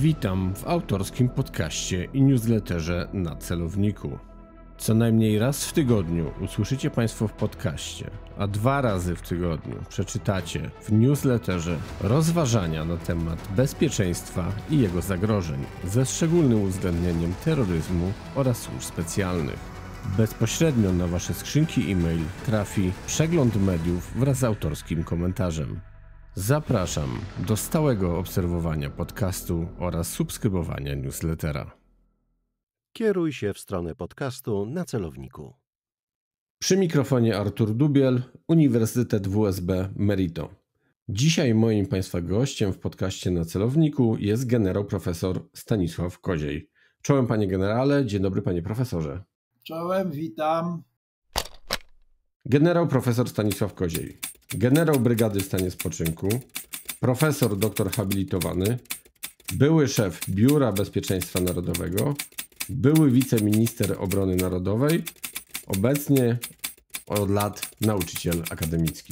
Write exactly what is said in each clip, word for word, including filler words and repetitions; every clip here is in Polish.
Witam w autorskim podcaście i newsletterze na celowniku. Co najmniej raz w tygodniu usłyszycie Państwo w podcaście, a dwa razy w tygodniu przeczytacie w newsletterze rozważania na temat bezpieczeństwa i jego zagrożeń, ze szczególnym uwzględnieniem terroryzmu oraz służb specjalnych. Bezpośrednio na Wasze skrzynki e-mail trafi przegląd mediów wraz z autorskim komentarzem. Zapraszam do stałego obserwowania podcastu oraz subskrybowania newslettera. Kieruj się w stronę podcastu na celowniku. Przy mikrofonie Artur Dubiel, Uniwersytet W S B Merito. Dzisiaj moim Państwa gościem w podcaście na celowniku jest generał profesor Stanisław Koziej. Czołem Panie generale, dzień dobry Panie profesorze. Czołem, witam. Generał profesor Stanisław Koziej. Generał brygady w stanie spoczynku, profesor doktor habilitowany, były szef Biura Bezpieczeństwa Narodowego, były wiceminister obrony narodowej, obecnie od lat nauczyciel akademicki.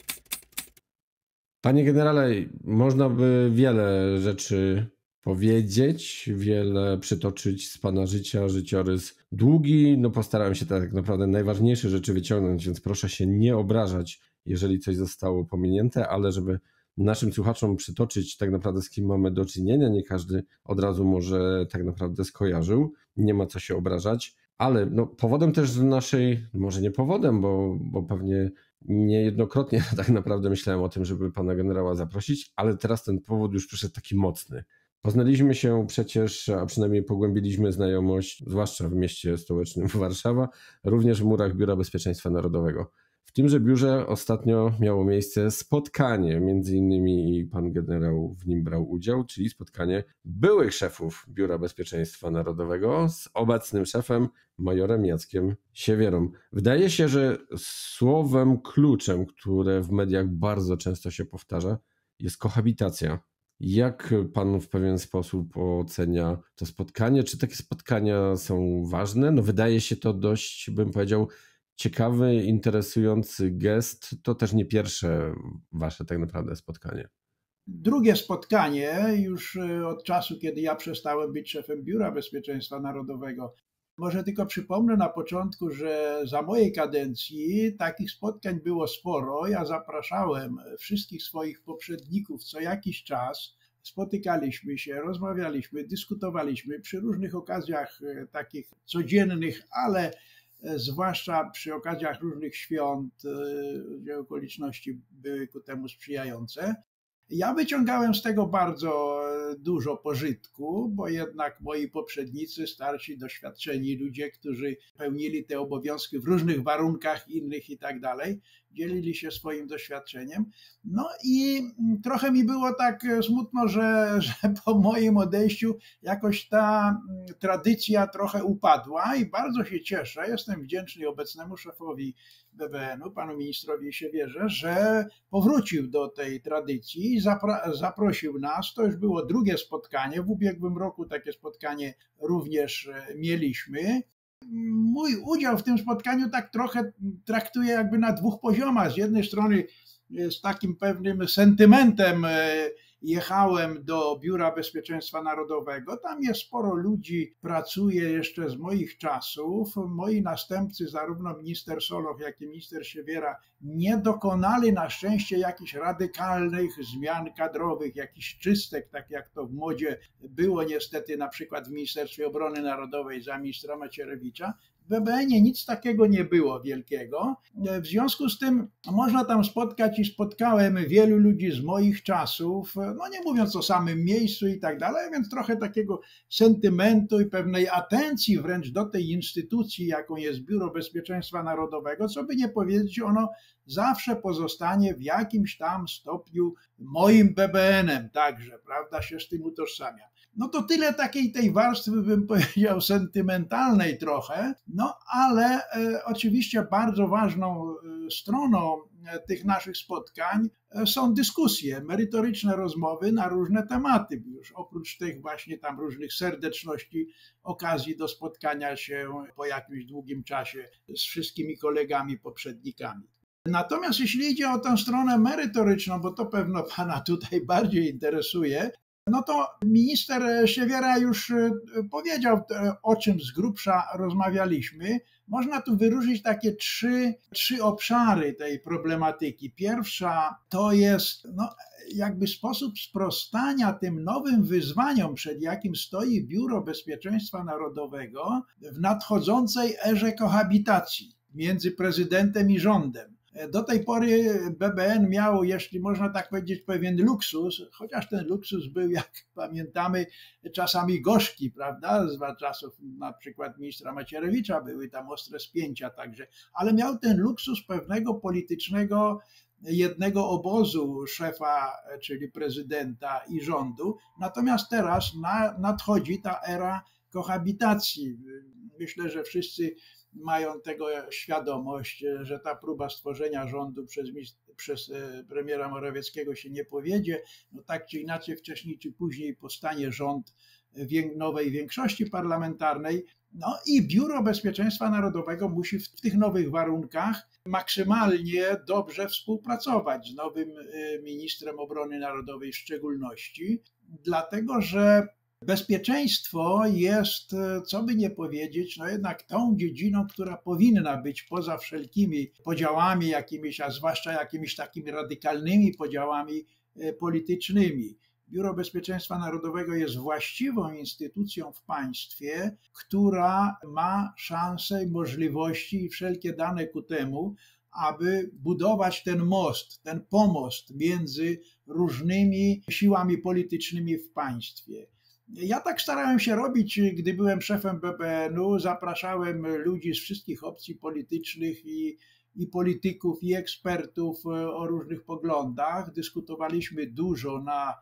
Panie generale, można by wiele rzeczy powiedzieć, wiele przytoczyć z Pana życia, życiorys długi. No postarałem się tak naprawdę najważniejsze rzeczy wyciągnąć, więc proszę się nie obrażać, jeżeli coś zostało pominięte, ale żeby naszym słuchaczom przytoczyć tak naprawdę z kim mamy do czynienia, nie każdy od razu może tak naprawdę skojarzył, nie ma co się obrażać, ale no, powodem też naszej, może nie powodem, bo, bo pewnie niejednokrotnie tak naprawdę myślałem o tym, żeby pana generała zaprosić, ale teraz ten powód już przyszedł taki mocny. Poznaliśmy się przecież, a przynajmniej pogłębiliśmy znajomość, zwłaszcza w mieście stołecznym Warszawa, również w murach Biura Bezpieczeństwa Narodowego. W tymże biurze ostatnio miało miejsce spotkanie, między innymi i pan generał w nim brał udział, czyli spotkanie byłych szefów Biura Bezpieczeństwa Narodowego z obecnym szefem, majorem Jackiem Siewierą. Wydaje się, że słowem kluczem, które w mediach bardzo często się powtarza, jest kohabitacja. Jak pan w pewien sposób ocenia to spotkanie? Czy takie spotkania są ważne? No wydaje się to dość, bym powiedział, ciekawy, interesujący gest. To też nie pierwsze wasze tak naprawdę spotkanie. Drugie spotkanie już od czasu, kiedy ja przestałem być szefem Biura Bezpieczeństwa Narodowego. Może tylko przypomnę na początku, że za mojej kadencji takich spotkań było sporo. Ja zapraszałem wszystkich swoich poprzedników co jakiś czas. Spotykaliśmy się, rozmawialiśmy, dyskutowaliśmy przy różnych okazjach takich codziennych, ale zwłaszcza przy okazjach różnych świąt, gdzie okoliczności były ku temu sprzyjające. Ja wyciągałem z tego bardzo dużo pożytku, bo jednak moi poprzednicy, starsi, doświadczeni ludzie, którzy pełnili te obowiązki w różnych warunkach innych i tak dalej, dzielili się swoim doświadczeniem. No i trochę mi było tak smutno, że, że po moim odejściu jakoś ta tradycja trochę upadła i bardzo się cieszę, jestem wdzięczny obecnemu szefowi B B N u, panu ministrowi Siewierze, że powrócił do tej tradycji i zapra- zaprosił nas. To już było drugie spotkanie, w ubiegłym roku takie spotkanie również mieliśmy. Mój udział w tym spotkaniu tak trochę traktuję jakby na dwóch poziomach. Z jednej strony z takim pewnym sentymentem jechałem do Biura Bezpieczeństwa Narodowego. Tam jest sporo ludzi, pracuje jeszcze z moich czasów. Moi następcy, zarówno minister Solow, jak i minister Siewiera, nie dokonali na szczęście jakichś radykalnych zmian kadrowych, jakichś czystek, tak jak to w modzie było niestety na przykład w Ministerstwie Obrony Narodowej za ministra Macierewicza. W B B N ie nic takiego nie było wielkiego. W związku z tym można tam spotkać i spotkałem wielu ludzi z moich czasów, no nie mówiąc o samym miejscu i tak dalej, więc trochę takiego sentymentu i pewnej atencji wręcz do tej instytucji, jaką jest Biuro Bezpieczeństwa Narodowego, co by nie powiedzieć, ono zawsze pozostanie w jakimś tam stopniu moim B B N em także, prawda, się z tym utożsamia. No to tyle takiej tej warstwy, bym powiedział, sentymentalnej trochę, no ale e, oczywiście bardzo ważną e, stroną e, tych naszych spotkań e, są dyskusje, merytoryczne rozmowy na różne tematy, już oprócz tych właśnie tam różnych serdeczności, okazji do spotkania się po jakimś długim czasie z wszystkimi kolegami, poprzednikami. Natomiast jeśli idzie o tę stronę merytoryczną, bo to pewno pana tutaj bardziej interesuje, No to minister Siewiera już powiedział, o czym z grubsza rozmawialiśmy. Można tu wyróżnić takie trzy, trzy obszary tej problematyki. Pierwsza to jest no, jakby sposób sprostania tym nowym wyzwaniom, przed jakim stoi Biuro Bezpieczeństwa Narodowego w nadchodzącej erze kohabitacji między prezydentem i rządem. Do tej pory B B N miał, jeśli można tak powiedzieć, pewien luksus, chociaż ten luksus był, jak pamiętamy, czasami gorzki, prawda? Z czasów na przykład ministra Macierewicza były tam ostre spięcia także, ale miał ten luksus pewnego politycznego jednego obozu szefa, czyli prezydenta i rządu. Natomiast teraz na, nadchodzi ta era kohabitacji. Myślę, że wszyscy mają tego świadomość, że ta próba stworzenia rządu przez, przez premiera Morawieckiego się nie powiedzie. No tak czy inaczej, wcześniej czy później powstanie rząd nowej większości parlamentarnej. No i Biuro Bezpieczeństwa Narodowego musi w tych nowych warunkach maksymalnie dobrze współpracować z nowym ministrem obrony narodowej w szczególności, dlatego że bezpieczeństwo jest, co by nie powiedzieć, no jednak tą dziedziną, która powinna być poza wszelkimi podziałami jakimiś, a zwłaszcza jakimiś takimi radykalnymi podziałami politycznymi. Biuro Bezpieczeństwa Narodowego jest właściwą instytucją w państwie, która ma szanse i możliwości i wszelkie dane ku temu, aby budować ten most, ten pomost między różnymi siłami politycznymi w państwie. Ja tak starałem się robić, gdy byłem szefem B B N-u, zapraszałem ludzi z wszystkich opcji politycznych i, i polityków, i ekspertów o różnych poglądach. Dyskutowaliśmy dużo na,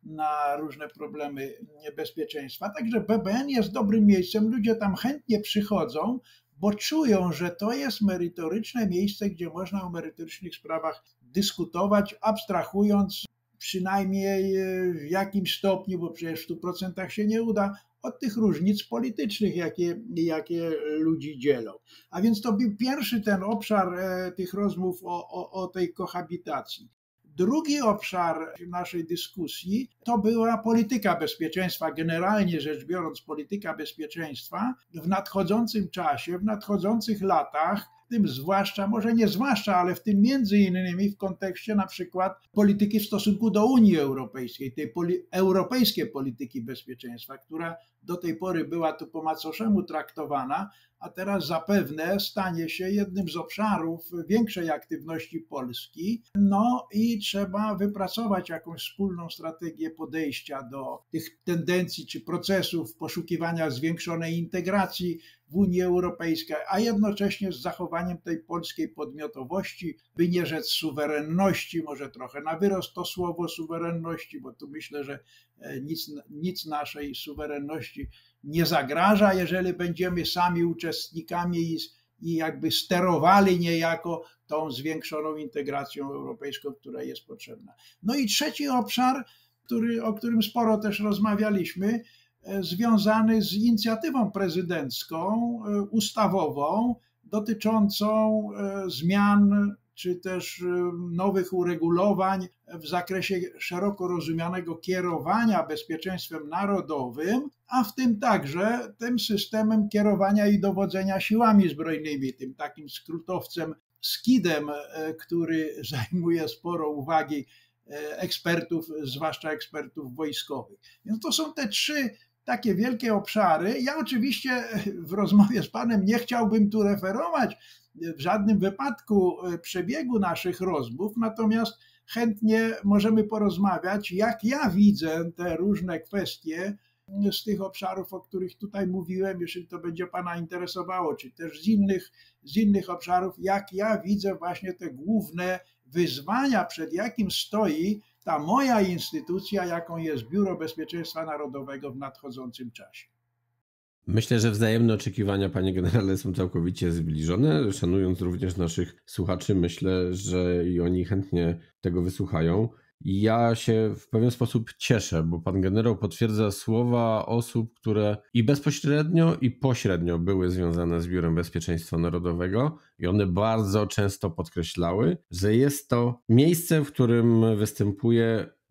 na różne problemy bezpieczeństwa. Także B B N jest dobrym miejscem, ludzie tam chętnie przychodzą, bo czują, że to jest merytoryczne miejsce, gdzie można o merytorycznych sprawach dyskutować, abstrahując przynajmniej w jakimś stopniu, bo przecież w stu procentach się nie uda, od tych różnic politycznych, jakie, jakie ludzi dzielą. A więc to był pierwszy ten obszar tych rozmów o, o, o tej kohabitacji. Drugi obszar naszej dyskusji to była polityka bezpieczeństwa, generalnie rzecz biorąc polityka bezpieczeństwa w nadchodzącym czasie, w nadchodzących latach, w tym zwłaszcza, może nie zwłaszcza, ale w tym między innymi w kontekście na przykład polityki w stosunku do Unii Europejskiej, tej poli- europejskiej polityki bezpieczeństwa, która do tej pory była tu po macoszemu traktowana, a teraz zapewne stanie się jednym z obszarów większej aktywności Polski. No i trzeba wypracować jakąś wspólną strategię podejścia do tych tendencji czy procesów poszukiwania zwiększonej integracji w Unii Europejskiej, a jednocześnie z zachowaniem tej polskiej podmiotowości, by nie rzec suwerenności, może trochę na wyrost to słowo suwerenności, bo tu myślę, że nic, nic naszej suwerenności nie zagraża, jeżeli będziemy sami uczestnikami i, i jakby sterowali niejako tą zwiększoną integracją europejską, która jest potrzebna. No i trzeci obszar, który, o którym sporo też rozmawialiśmy, związany z inicjatywą prezydencką, ustawową, dotyczącą zmian czy też nowych uregulowań w zakresie szeroko rozumianego kierowania bezpieczeństwem narodowym, a w tym także tym systemem kierowania i dowodzenia siłami zbrojnymi, tym takim skrótowcem skidem, który zajmuje sporo uwagi ekspertów, zwłaszcza ekspertów wojskowych. Więc to są te trzy takie wielkie obszary. Ja oczywiście w rozmowie z panem nie chciałbym tu referować w żadnym wypadku przebiegu naszych rozmów, natomiast chętnie możemy porozmawiać, jak ja widzę te różne kwestie z tych obszarów, o których tutaj mówiłem, jeśli to będzie pana interesowało, czy też z innych, z innych obszarów, jak ja widzę właśnie te główne wyzwania, przed jakim stoi ta moja instytucja, jaką jest Biuro Bezpieczeństwa Narodowego w nadchodzącym czasie. Myślę, że wzajemne oczekiwania, panie generale, są całkowicie zbliżone. Szanując również naszych słuchaczy, myślę, że i oni chętnie tego wysłuchają. Ja się w pewien sposób cieszę, bo pan generał potwierdza słowa osób, które i bezpośrednio, i pośrednio były związane z Biurem Bezpieczeństwa Narodowego i one bardzo często podkreślały, że jest to miejsce, w którym występuje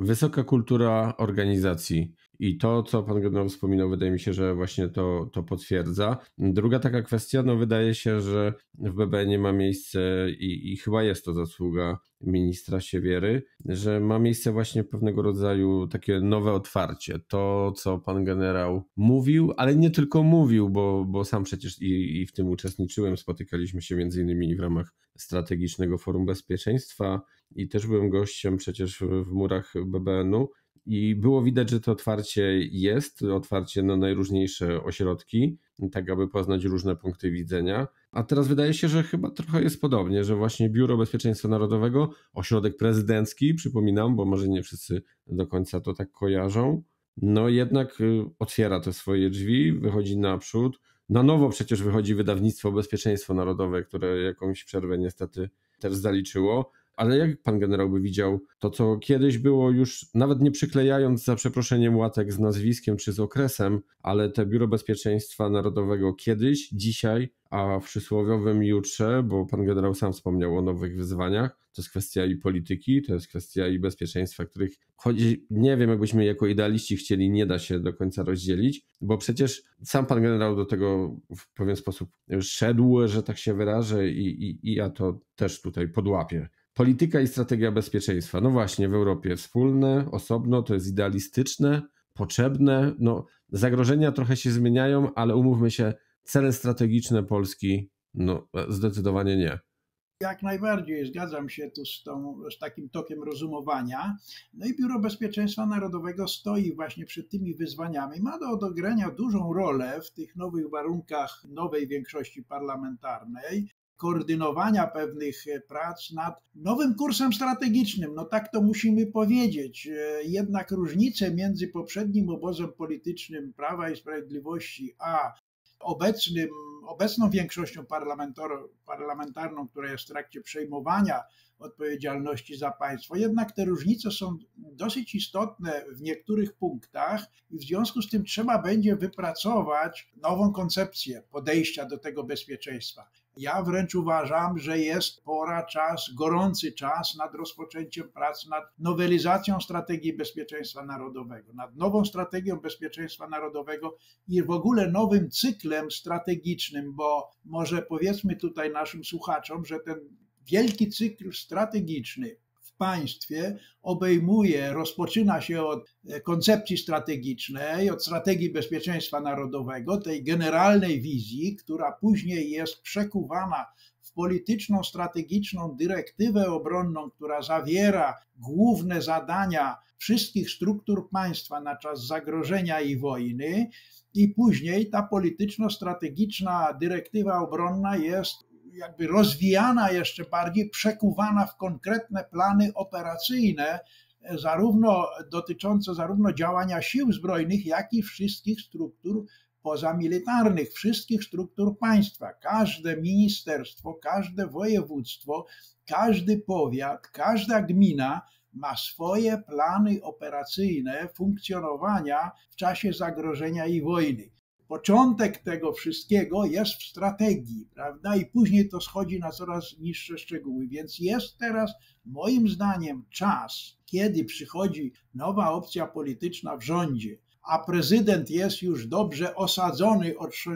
wysoka kultura organizacji. I to, co pan generał wspominał, wydaje mi się, że właśnie to, to potwierdza. Druga taka kwestia, no wydaje się, że w B B N-ie ma miejsce i, i chyba jest to zasługa ministra Siewiery, że ma miejsce właśnie pewnego rodzaju takie nowe otwarcie. To, co pan generał mówił, ale nie tylko mówił, bo, bo sam przecież i, i w tym uczestniczyłem, spotykaliśmy się między innymi w ramach Strategicznego Forum Bezpieczeństwa i też byłem gościem przecież w, w murach B B N-u. I było widać, że to otwarcie jest, otwarcie na najróżniejsze ośrodki, tak aby poznać różne punkty widzenia. A teraz wydaje się, że chyba trochę jest podobnie, że właśnie Biuro Bezpieczeństwa Narodowego, ośrodek prezydencki, przypominam, bo może nie wszyscy do końca to tak kojarzą, no jednak otwiera te swoje drzwi, wychodzi naprzód. Na nowo przecież wychodzi wydawnictwo Bezpieczeństwo Narodowe, które jakąś przerwę niestety też zaliczyło. Ale jak pan generał by widział to, co kiedyś było już, nawet nie przyklejając za przeproszeniem łatek z nazwiskiem czy z okresem, ale te Biuro Bezpieczeństwa Narodowego kiedyś, dzisiaj, a w przysłowiowym jutrze, bo pan generał sam wspomniał o nowych wyzwaniach, to jest kwestia i polityki, to jest kwestia i bezpieczeństwa, których chodzi, nie wiem, jakbyśmy jako idealiści chcieli, nie da się do końca rozdzielić, bo przecież sam pan generał do tego w pewien sposób szedł, że tak się wyrażę i, i, i ja to też tutaj podłapię. Polityka i strategia bezpieczeństwa. No właśnie, w Europie wspólne, osobno, to jest idealistyczne, potrzebne. No, zagrożenia trochę się zmieniają, ale umówmy się, cele strategiczne Polski, no zdecydowanie nie. Jak najbardziej zgadzam się tu z, tą, z takim tokiem rozumowania. No i Biuro Bezpieczeństwa Narodowego stoi właśnie przed tymi wyzwaniami. Ma do odegrania dużą rolę w tych nowych warunkach nowej większości parlamentarnej, koordynowania pewnych prac nad nowym kursem strategicznym. No tak to musimy powiedzieć. Jednak różnice między poprzednim obozem politycznym Prawa i Sprawiedliwości a obecnym, obecną większością parlamentarną, która jest w trakcie przejmowania odpowiedzialności za państwo, jednak te różnice są dosyć istotne w niektórych punktach i w związku z tym trzeba będzie wypracować nową koncepcję podejścia do tego bezpieczeństwa. Ja wręcz uważam, że jest pora, czas, gorący czas nad rozpoczęciem prac nad nowelizacją strategii bezpieczeństwa narodowego, nad nową strategią bezpieczeństwa narodowego i w ogóle nowym cyklem strategicznym, bo może powiedzmy tutaj naszym słuchaczom, że ten wielki cykl strategiczny w państwie obejmuje, rozpoczyna się od koncepcji strategicznej, od strategii bezpieczeństwa narodowego, tej generalnej wizji, która później jest przekuwana w polityczną, strategiczną dyrektywę obronną, która zawiera główne zadania wszystkich struktur państwa na czas zagrożenia i wojny, i później ta polityczno-strategiczna dyrektywa obronna jest jakby rozwijana jeszcze bardziej, przekuwana w konkretne plany operacyjne, zarówno dotyczące zarówno działania sił zbrojnych, jak i wszystkich struktur pozamilitarnych, wszystkich struktur państwa. Każde ministerstwo, każde województwo, każdy powiat, każda gmina ma swoje plany operacyjne funkcjonowania w czasie zagrożenia i wojny. Początek tego wszystkiego jest w strategii, prawda? I później to schodzi na coraz niższe szczegóły. Więc jest teraz, moim zdaniem, czas, kiedy przychodzi nowa opcja polityczna w rządzie, a prezydent jest już dobrze osadzony,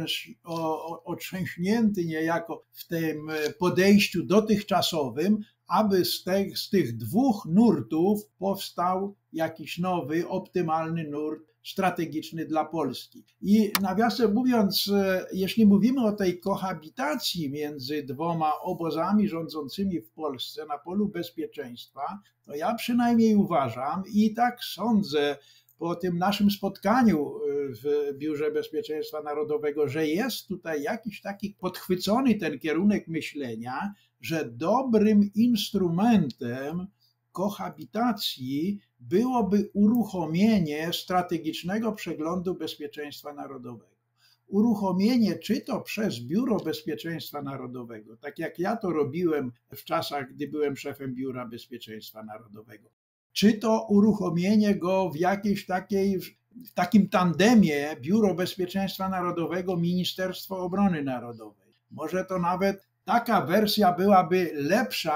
otrząśnięty niejako w tym podejściu dotychczasowym, aby z tych, z tych dwóch nurtów powstał jakiś nowy, optymalny nurt strategiczny dla Polski. I nawiasem mówiąc, jeśli mówimy o tej kohabitacji między dwoma obozami rządzącymi w Polsce na polu bezpieczeństwa, to ja przynajmniej uważam i tak sądzę po tym naszym spotkaniu w Biurze Bezpieczeństwa Narodowego, że jest tutaj jakiś taki podchwycony ten kierunek myślenia, że dobrym instrumentem kohabitacji byłoby uruchomienie strategicznego przeglądu bezpieczeństwa narodowego. Uruchomienie czy to przez Biuro Bezpieczeństwa Narodowego, tak jak ja to robiłem w czasach, gdy byłem szefem Biura Bezpieczeństwa Narodowego, czy to uruchomienie go w jakiejś takiej, w takim tandemie Biuro Bezpieczeństwa Narodowego, Ministerstwo Obrony Narodowej. Może to nawet taka wersja byłaby lepsza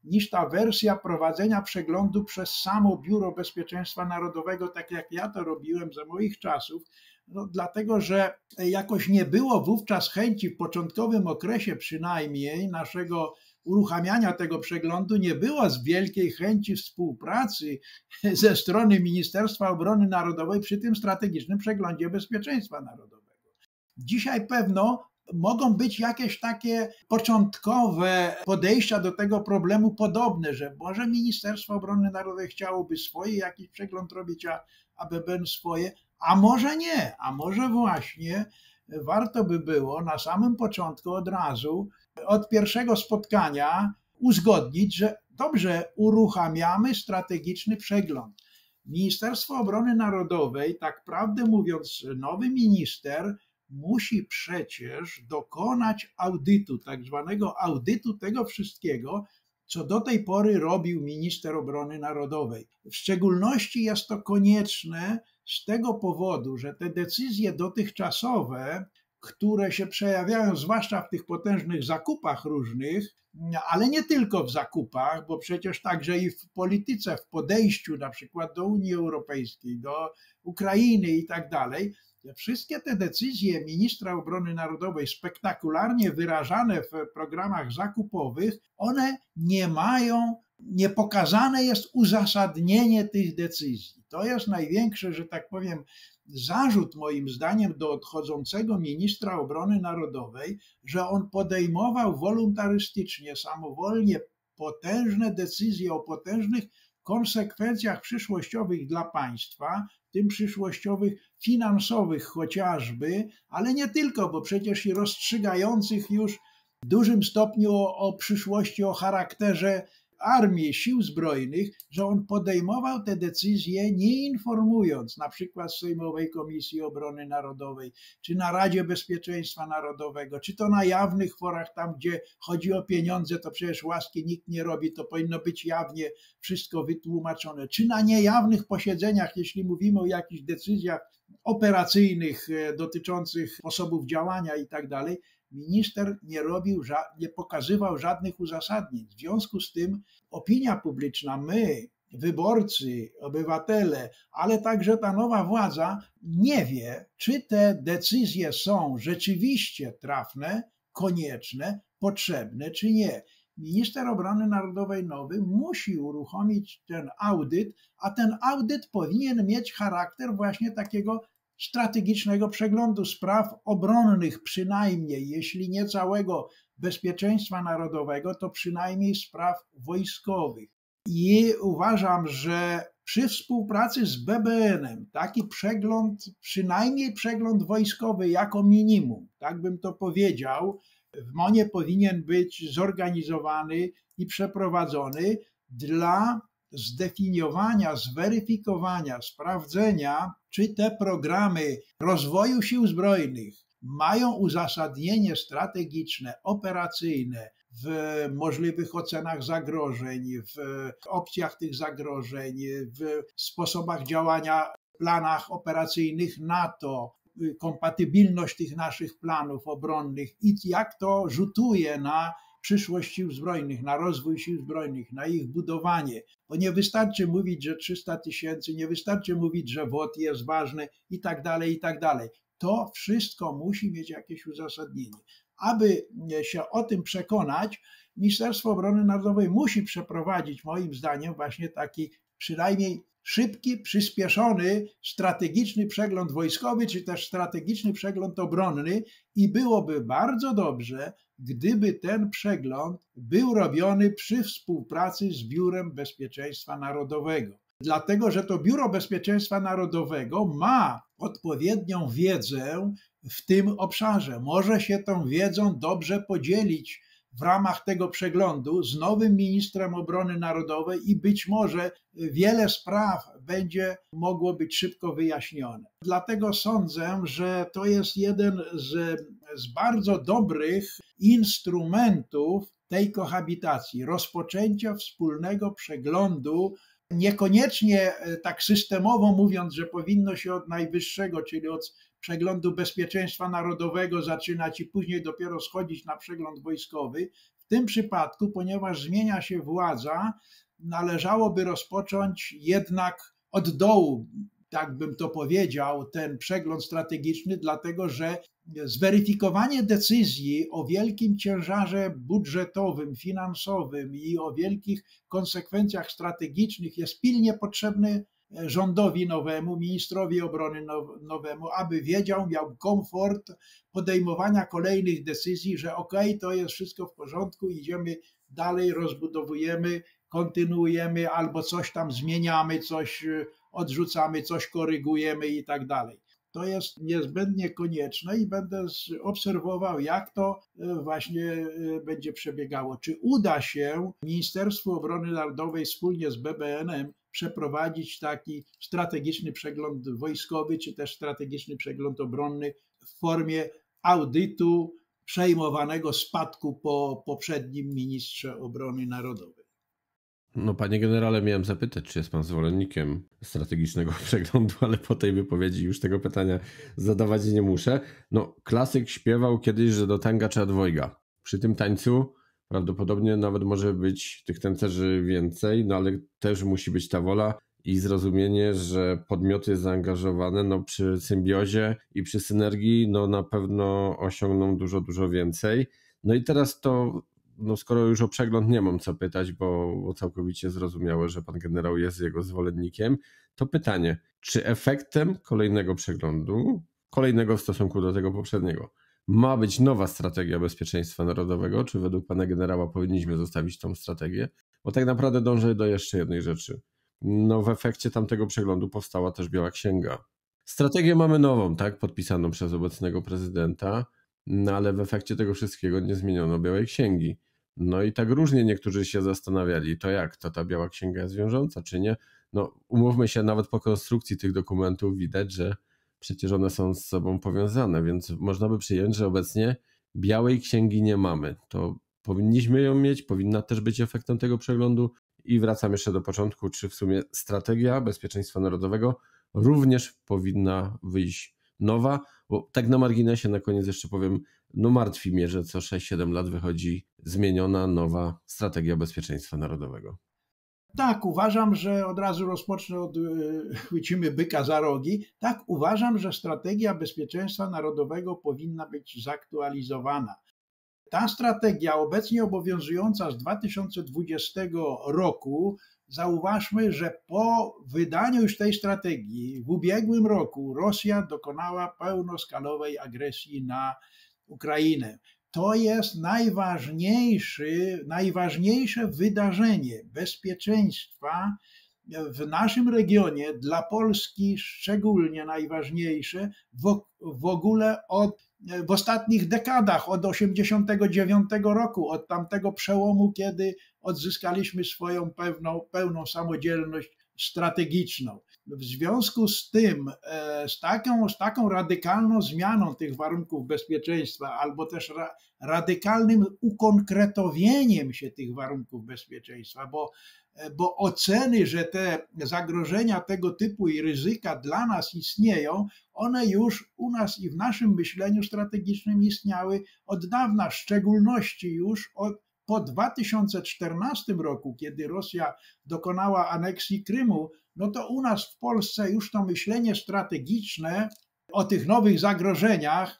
niż ta wersja prowadzenia przeglądu przez samo Biuro Bezpieczeństwa Narodowego, tak jak ja to robiłem za moich czasów. No, dlatego, że jakoś nie było wówczas chęci, w początkowym okresie przynajmniej, naszego uruchamiania tego przeglądu, nie było z wielkiej chęci współpracy ze strony Ministerstwa Obrony Narodowej przy tym strategicznym przeglądzie bezpieczeństwa narodowego. Dzisiaj pewno mogą być jakieś takie początkowe podejścia do tego problemu podobne, że może Ministerstwo Obrony Narodowej chciałoby swoje jakiś przegląd robić, a, a B B N swoje, a może nie, a może właśnie warto by było na samym początku od razu, od pierwszego spotkania uzgodnić, że dobrze, uruchamiamy strategiczny przegląd. Ministerstwo Obrony Narodowej, tak prawdę mówiąc, nowy minister musi przecież dokonać audytu, tak zwanego audytu tego wszystkiego, co do tej pory robił minister obrony narodowej. W szczególności jest to konieczne z tego powodu, że te decyzje dotychczasowe, które się przejawiają zwłaszcza w tych potężnych zakupach różnych, ale nie tylko w zakupach, bo przecież także i w polityce, w podejściu na przykład do Unii Europejskiej, do Ukrainy i tak dalej, wszystkie te decyzje ministra obrony narodowej, spektakularnie wyrażane w programach zakupowych, one nie mają, nie pokazane jest uzasadnienie tych decyzji. To jest największy, że tak powiem, zarzut moim zdaniem do odchodzącego ministra obrony narodowej, że on podejmował wolontarystycznie, samowolnie potężne decyzje o potężnych konsekwencjach przyszłościowych dla państwa, w tym przyszłościowych finansowych chociażby, ale nie tylko, bo przecież i rozstrzygających już w dużym stopniu o, o przyszłości, o charakterze armii, sił zbrojnych, że on podejmował te decyzje nie informując na przykład Sejmowej Komisji Obrony Narodowej, czy na Radzie Bezpieczeństwa Narodowego, czy to na jawnych forach, tam gdzie chodzi o pieniądze, to przecież łaski nikt nie robi, to powinno być jawnie wszystko wytłumaczone, czy na niejawnych posiedzeniach, jeśli mówimy o jakichś decyzjach operacyjnych dotyczących sposobów działania i tak dalej, minister nie robił, nie pokazywał żadnych uzasadnień. W związku z tym opinia publiczna, my, wyborcy, obywatele, ale także ta nowa władza nie wie, czy te decyzje są rzeczywiście trafne, konieczne, potrzebne, czy nie. Minister Obrony Narodowej nowy musi uruchomić ten audyt, a ten audyt powinien mieć charakter właśnie takiego strategicznego przeglądu spraw obronnych, przynajmniej, jeśli nie całego bezpieczeństwa narodowego, to przynajmniej spraw wojskowych. I uważam, że przy współpracy z B B N-em taki przegląd, przynajmniej przegląd wojskowy jako minimum, tak bym to powiedział, w M O N-ie powinien być zorganizowany i przeprowadzony dla zdefiniowania, zweryfikowania, sprawdzenia, czy te programy rozwoju sił zbrojnych mają uzasadnienie strategiczne, operacyjne w możliwych ocenach zagrożeń, w opcjach tych zagrożeń, w sposobach działania, planach operacyjnych NATO, kompatybilność tych naszych planów obronnych i jak to rzutuje na przyszłość sił zbrojnych, na rozwój sił zbrojnych, na ich budowanie. Bo nie wystarczy mówić, że trzysta tysięcy, nie wystarczy mówić, że W O T jest ważny i tak dalej, i tak dalej. To wszystko musi mieć jakieś uzasadnienie. Aby się o tym przekonać, Ministerstwo Obrony Narodowej musi przeprowadzić, moim zdaniem, właśnie taki przynajmniej szybki, przyspieszony, strategiczny przegląd wojskowy, czy też strategiczny przegląd obronny i byłoby bardzo dobrze, gdyby ten przegląd był robiony przy współpracy z Biurem Bezpieczeństwa Narodowego. Dlatego, że to Biuro Bezpieczeństwa Narodowego ma odpowiednią wiedzę w tym obszarze. Może się tą wiedzą dobrze podzielić w ramach tego przeglądu z nowym ministrem obrony narodowej i być może wiele spraw będzie mogło być szybko wyjaśnione. Dlatego sądzę, że to jest jeden z, z bardzo dobrych instrumentów tej kohabitacji, rozpoczęcia wspólnego przeglądu, niekoniecznie tak systemowo mówiąc, że powinno się od najwyższego, czyli od przeglądu bezpieczeństwa narodowego zaczynać i później dopiero schodzić na przegląd wojskowy. W tym przypadku, ponieważ zmienia się władza, należałoby rozpocząć jednak od dołu, tak bym to powiedział, ten przegląd strategiczny, dlatego że zweryfikowanie decyzji o wielkim ciężarze budżetowym, finansowym i o wielkich konsekwencjach strategicznych jest pilnie potrzebny rządowi nowemu, ministrowi obrony nowemu, aby wiedział, miał komfort podejmowania kolejnych decyzji, że okej, okay, to jest wszystko w porządku, idziemy dalej, rozbudowujemy, kontynuujemy albo coś tam zmieniamy, coś odrzucamy, coś korygujemy i tak dalej. To jest niezbędnie konieczne i będę obserwował, jak to właśnie będzie przebiegało. Czy uda się Ministerstwu Obrony Narodowej wspólnie z B B N-em przeprowadzić taki strategiczny przegląd wojskowy, czy też strategiczny przegląd obronny w formie audytu przejmowanego spadku po poprzednim ministrze obrony narodowej. No, panie generale, miałem zapytać, czy jest pan zwolennikiem strategicznego przeglądu, ale po tej wypowiedzi już tego pytania zadawać nie muszę. No, klasyk śpiewał kiedyś, że do tanga trzeba dwojga. Przy tym tańcu prawdopodobnie nawet może być tych tancerzy więcej, no ale też musi być ta wola i zrozumienie, że podmioty zaangażowane no, przy symbiozie i przy synergii no, na pewno osiągną dużo, dużo więcej. No i teraz to... No skoro już o przegląd nie mam co pytać, bo, bo całkowicie zrozumiałe, że pan generał jest jego zwolennikiem, to pytanie, czy efektem kolejnego przeglądu, kolejnego w stosunku do tego poprzedniego, ma być nowa strategia bezpieczeństwa narodowego, czy według pana generała powinniśmy zostawić tą strategię? Bo tak naprawdę dążę do jeszcze jednej rzeczy. No w efekcie tamtego przeglądu powstała też Biała Księga. Strategię mamy nową, tak, podpisaną przez obecnego prezydenta, no ale w efekcie tego wszystkiego nie zmieniono Białej Księgi. No i tak różnie niektórzy się zastanawiali, to jak, to ta Biała Księga jest wiążąca, czy nie? No umówmy się, nawet po konstrukcji tych dokumentów widać, że przecież one są z sobą powiązane, więc można by przyjąć, że obecnie Białej Księgi nie mamy. To powinniśmy ją mieć, powinna też być efektem tego przeglądu i wracam jeszcze do początku, czy w sumie strategia bezpieczeństwa narodowego również powinna wyjść nowa, bo tak na marginesie na koniec jeszcze powiem, no martwi mnie, że co sześć siedem lat wychodzi zmieniona, nowa strategia bezpieczeństwa narodowego. Tak, uważam, że od razu rozpocznę od chwycimy byka za rogi. Tak, uważam, że strategia bezpieczeństwa narodowego powinna być zaktualizowana. Ta strategia obecnie obowiązująca z dwa tysiące dwudziestego roku, zauważmy, że po wydaniu już tej strategii w ubiegłym roku Rosja dokonała pełnoskalowej agresji na Ukrainę. To jest najważniejszy, najważniejsze wydarzenie bezpieczeństwa w naszym regionie, dla Polski szczególnie najważniejsze w, w ogóle od, w ostatnich dekadach, od osiemdziesiątego dziewiątego roku, od tamtego przełomu, kiedy odzyskaliśmy swoją pewną, pełną samodzielność strategiczną. W związku z tym, z taką, z taką radykalną zmianą tych warunków bezpieczeństwa, albo też ra, radykalnym ukonkretowieniem się tych warunków bezpieczeństwa, bo, bo oceny, że te zagrożenia tego typu i ryzyka dla nas istnieją, one już u nas i w naszym myśleniu strategicznym istniały od dawna, w szczególności już od po dwa tysiące czternastym roku, kiedy Rosja dokonała aneksji Krymu, no to u nas w Polsce już to myślenie strategiczne o tych nowych zagrożeniach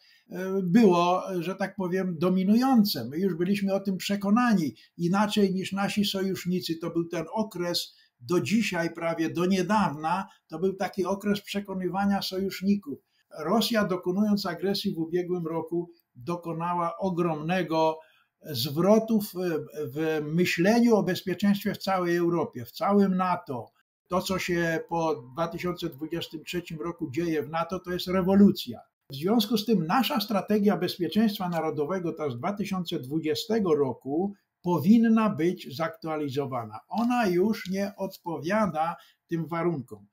było, że tak powiem, dominujące. My już byliśmy o tym przekonani. Inaczej niż nasi sojusznicy, to był ten okres do dzisiaj, prawie do niedawna, to był taki okres przekonywania sojuszników. Rosja, dokonując agresji w ubiegłym roku, dokonała ogromnego zwrotów w myśleniu o bezpieczeństwie w całej Europie, w całym NATO. To, co się po dwa tysiące dwudziestym trzecim roku dzieje w NATO, to jest rewolucja. W związku z tym nasza strategia bezpieczeństwa narodowego, ta z dwa tysiące dwudziestego roku, powinna być zaktualizowana. Ona już nie odpowiada tym warunkom.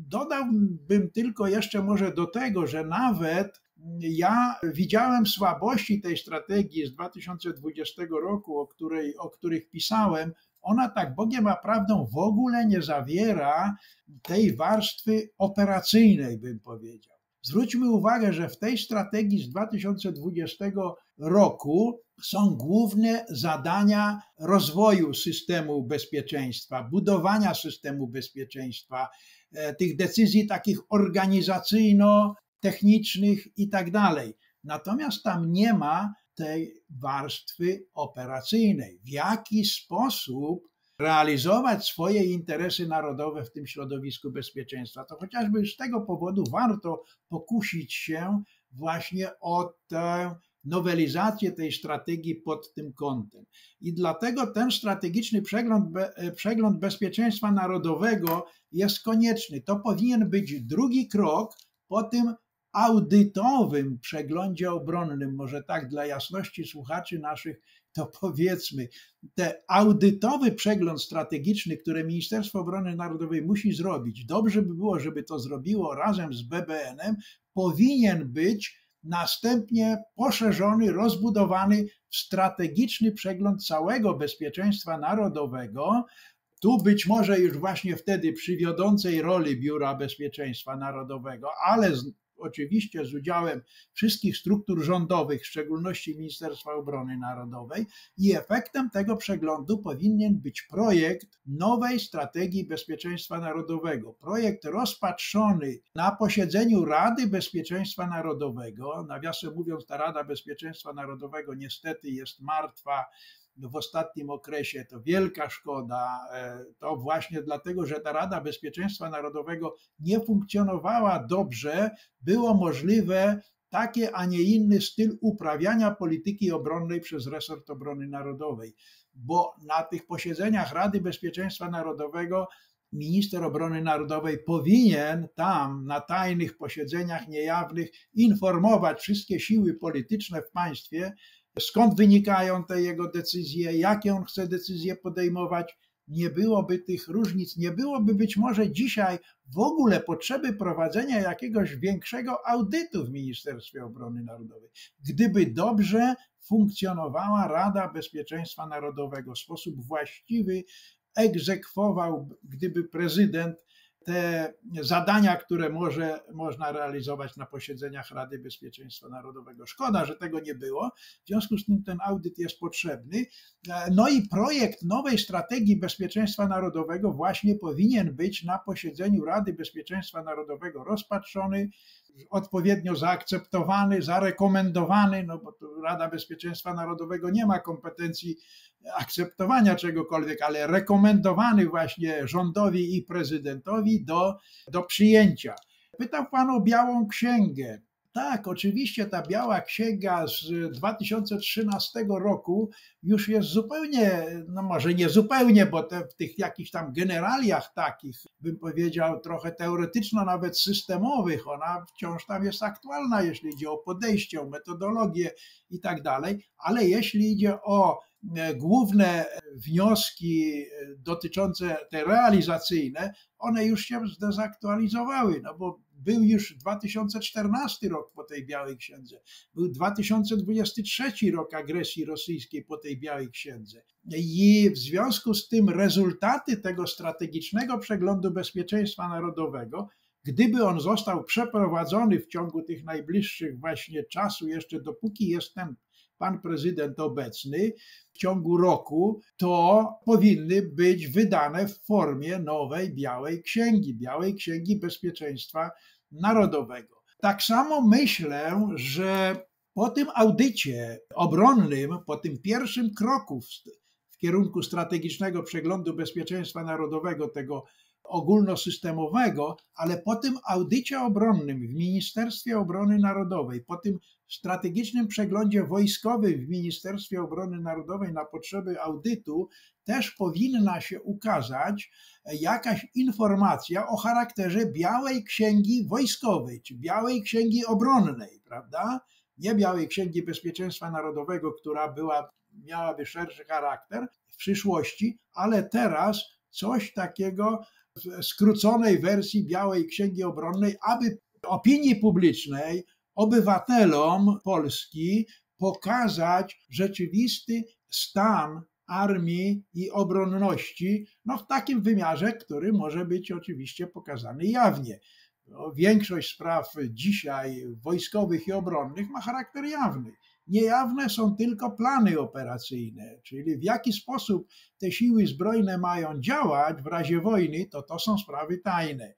Dodałbym tylko jeszcze może do tego, że nawet ja widziałem słabości tej strategii z dwa tysiące dwudziestego roku, o, której, o których pisałem. Ona tak Bogiem a prawdą w ogóle nie zawiera tej warstwy operacyjnej, bym powiedział. Zwróćmy uwagę, że w tej strategii z dwa tysiące dwudziestego roku są główne zadania rozwoju systemu bezpieczeństwa, budowania systemu bezpieczeństwa, tych decyzji takich organizacyjno-technicznych i tak dalej. Natomiast tam nie ma tej warstwy operacyjnej. W jaki sposób realizować swoje interesy narodowe w tym środowisku bezpieczeństwa. To chociażby z tego powodu warto pokusić się właśnie o tę nowelizację tej strategii pod tym kątem. I dlatego ten strategiczny przegląd, przegląd bezpieczeństwa narodowego jest konieczny. To powinien być drugi krok po tym audytowym przeglądzie obronnym, może tak dla jasności słuchaczy naszych, to powiedzmy, ten audytowy przegląd strategiczny, który Ministerstwo Obrony Narodowej musi zrobić, dobrze by było, żeby to zrobiło razem z B B N-em, powinien być następnie poszerzony, rozbudowany w strategiczny przegląd całego bezpieczeństwa narodowego. Tu być może już właśnie wtedy przy wiodącej roli Biura Bezpieczeństwa Narodowego, ale z oczywiście z udziałem wszystkich struktur rządowych, w szczególności Ministerstwa Obrony Narodowej, i efektem tego przeglądu powinien być projekt nowej strategii bezpieczeństwa narodowego. Projekt rozpatrzony na posiedzeniu Rady Bezpieczeństwa Narodowego. Nawiasem mówiąc, ta Rada Bezpieczeństwa Narodowego niestety jest martwa w ostatnim okresie, to wielka szkoda, to właśnie dlatego, że ta Rada Bezpieczeństwa Narodowego nie funkcjonowała dobrze, było możliwe takie, a nie inny styl uprawiania polityki obronnej przez resort obrony narodowej, bo na tych posiedzeniach Rady Bezpieczeństwa Narodowego minister obrony narodowej powinien tam na tajnych posiedzeniach niejawnych informować wszystkie siły polityczne w państwie, skąd wynikają te jego decyzje, jakie on chce decyzje podejmować. Nie byłoby tych różnic, nie byłoby być może dzisiaj w ogóle potrzeby prowadzenia jakiegoś większego audytu w Ministerstwie Obrony Narodowej, gdyby dobrze funkcjonowała Rada Bezpieczeństwa Narodowego, w sposób właściwy egzekwował, gdyby prezydent te zadania, które może, można realizować na posiedzeniach Rady Bezpieczeństwa Narodowego. Szkoda, że tego nie było, w związku z tym ten audyt jest potrzebny. No i projekt nowej strategii bezpieczeństwa narodowego właśnie powinien być na posiedzeniu Rady Bezpieczeństwa Narodowego rozpatrzony, odpowiednio zaakceptowany, zarekomendowany, no bo to Rada Bezpieczeństwa Narodowego nie ma kompetencji akceptowania czegokolwiek, ale rekomendowany właśnie rządowi i prezydentowi do, do przyjęcia. Pytał pan o Białą Księgę. Tak, oczywiście ta Biała Księga z dwa tysiące trzynastego roku już jest zupełnie, no może nie zupełnie, bo te, w tych jakichś tam generaliach takich, bym powiedział, trochę teoretyczno nawet systemowych, ona wciąż tam jest aktualna, jeśli idzie o podejście, o metodologię i tak dalej, ale jeśli idzie o główne wnioski dotyczące te realizacyjne, one już się zdezaktualizowały, no bo był już dwa tysiące czternasty rok po tej Białej Księdze, był dwa tysiące dwudziesty trzeci rok agresji rosyjskiej po tej Białej Księdze. I w związku z tym rezultaty tego strategicznego przeglądu bezpieczeństwa narodowego, gdyby on został przeprowadzony w ciągu tych najbliższych właśnie czasu, jeszcze dopóki jest ten pan prezydent obecny, w ciągu roku, to powinny być wydane w formie nowej Białej Księgi, Białej Księgi Bezpieczeństwa Narodowego. Tak samo myślę, że po tym audycie obronnym, po tym pierwszym kroku w, w kierunku strategicznego przeglądu bezpieczeństwa narodowego, tego ogólnosystemowego, ale po tym audycie obronnym w Ministerstwie Obrony Narodowej, po tym strategicznym przeglądzie wojskowym w Ministerstwie Obrony Narodowej na potrzeby audytu też powinna się ukazać jakaś informacja o charakterze Białej Księgi Wojskowej, czy Białej Księgi Obronnej, prawda? Nie Białej Księgi Bezpieczeństwa Narodowego, która była, miałaby szerszy charakter w przyszłości, ale teraz coś takiego w skróconej wersji Białej Księgi Obronnej, aby opinii publicznej, obywatelom Polski pokazać rzeczywisty stan armii i obronności, no w takim wymiarze, który może być oczywiście pokazany jawnie. Większość spraw dzisiaj wojskowych i obronnych ma charakter jawny. Niejawne są tylko plany operacyjne, czyli w jaki sposób te siły zbrojne mają działać w razie wojny, to to są sprawy tajne.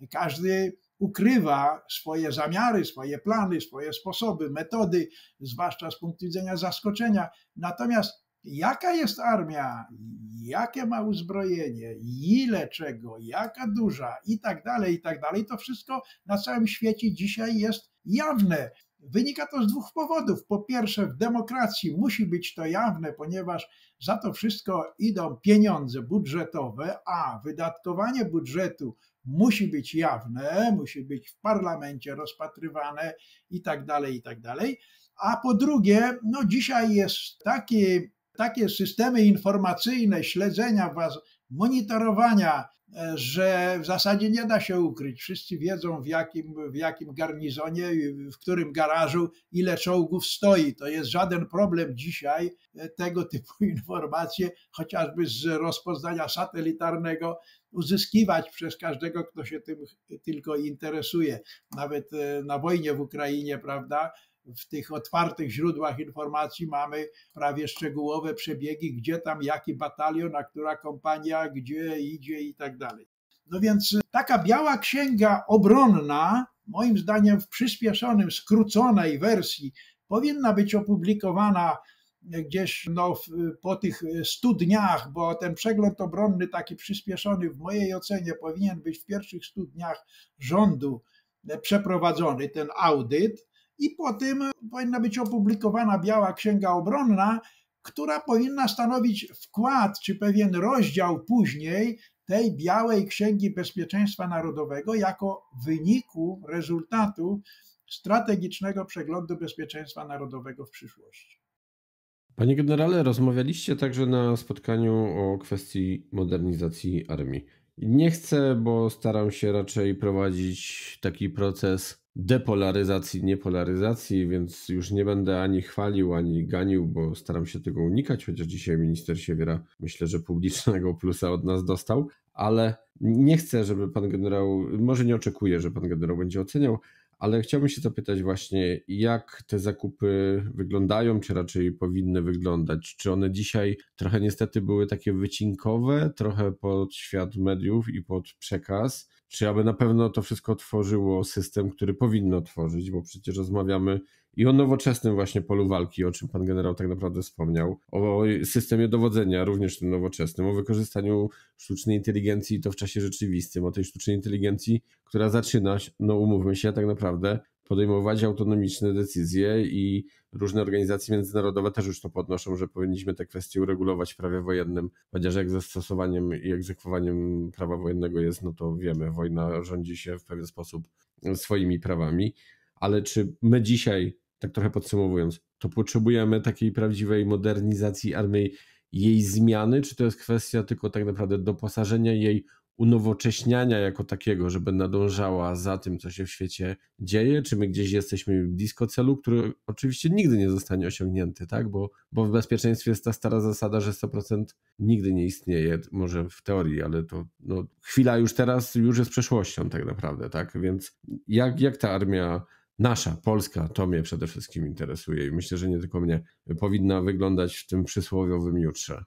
Każdy ukrywa swoje zamiary, swoje plany, swoje sposoby, metody, zwłaszcza z punktu widzenia zaskoczenia. Natomiast jaka jest armia, jakie ma uzbrojenie, ile czego, jaka duża i tak dalej, i tak dalej, to wszystko na całym świecie dzisiaj jest jawne. Wynika to z dwóch powodów. Po pierwsze, w demokracji musi być to jawne, ponieważ za to wszystko idą pieniądze budżetowe, a wydatkowanie budżetu musi być jawne, musi być w parlamencie rozpatrywane i tak dalej, i tak dalej. A po drugie, no dzisiaj jest taki, takie systemy informacyjne, śledzenia was, monitorowania, że w zasadzie nie da się ukryć. Wszyscy wiedzą w jakim, w jakim garnizonie, w którym garażu, ile czołgów stoi. To jest żaden problem dzisiaj tego typu informacje, chociażby z rozpoznania satelitarnego, uzyskiwać przez każdego, kto się tym tylko interesuje. Nawet na wojnie w Ukrainie, prawda, w tych otwartych źródłach informacji mamy prawie szczegółowe przebiegi, gdzie tam jaki batalion, a która kompania, gdzie idzie i tak dalej. No więc taka biała księga obronna, moim zdaniem w przyspieszonym, skróconej wersji, powinna być opublikowana gdzieś no, po tych stu dniach, bo ten przegląd obronny taki przyspieszony w mojej ocenie powinien być w pierwszych stu dniach rządu przeprowadzony, ten audyt. I po tym powinna być opublikowana biała księga obronna, która powinna stanowić wkład czy pewien rozdział później tej białej księgi bezpieczeństwa narodowego jako wyniku, rezultatu strategicznego przeglądu bezpieczeństwa narodowego w przyszłości. Panie generale, rozmawialiście także na spotkaniu o kwestii modernizacji armii. Nie chcę, bo staram się raczej prowadzić taki proces depolaryzacji, niepolaryzacji, więc już nie będę ani chwalił, ani ganił, bo staram się tego unikać, chociaż dzisiaj minister Siewiera myślę, że publicznego plusa od nas dostał, ale nie chcę, żeby pan generał, może nie oczekuję, że pan generał będzie oceniał, ale chciałbym się zapytać właśnie, jak te zakupy wyglądają, czy raczej powinny wyglądać? Czy one dzisiaj trochę niestety były takie wycinkowe, trochę pod świat mediów i pod przekaz? Czy aby na pewno to wszystko tworzyło system, który powinno tworzyć, bo przecież rozmawiamy i o nowoczesnym właśnie polu walki, o czym pan generał tak naprawdę wspomniał, o systemie dowodzenia, również tym nowoczesnym, o wykorzystaniu sztucznej inteligencji i to w czasie rzeczywistym, o tej sztucznej inteligencji, która zaczyna, no umówmy się, tak naprawdę podejmować autonomiczne decyzje i różne organizacje międzynarodowe też już to podnoszą, że powinniśmy te kwestie uregulować w prawie wojennym, chociaż jak zastosowaniem i egzekwowaniem prawa wojennego jest, no to wiemy, wojna rządzi się w pewien sposób swoimi prawami, ale czy my dzisiaj, tak trochę podsumowując, to potrzebujemy takiej prawdziwej modernizacji armii, jej zmiany, czy to jest kwestia tylko tak naprawdę doposażenia jej, unowocześniania jako takiego, żeby nadążała za tym, co się w świecie dzieje, czy my gdzieś jesteśmy blisko celu, który oczywiście nigdy nie zostanie osiągnięty, tak? Bo, bo w bezpieczeństwie jest ta stara zasada, że sto procent nigdy nie istnieje, może w teorii, ale to no, chwila już teraz już jest przeszłością tak naprawdę, tak? Więc jak, jak ta armia nasza, polska, to mnie przede wszystkim interesuje i myślę, że nie tylko mnie, powinna wyglądać w tym przysłowiowym jutrze.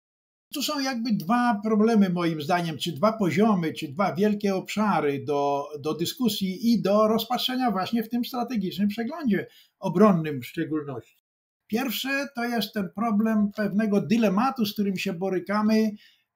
Tu są jakby dwa problemy moim zdaniem, czy dwa poziomy, czy dwa wielkie obszary do, do dyskusji i do rozpatrzenia właśnie w tym strategicznym przeglądzie obronnym w szczególności. Pierwsze to jest ten problem pewnego dylematu, z którym się borykamy,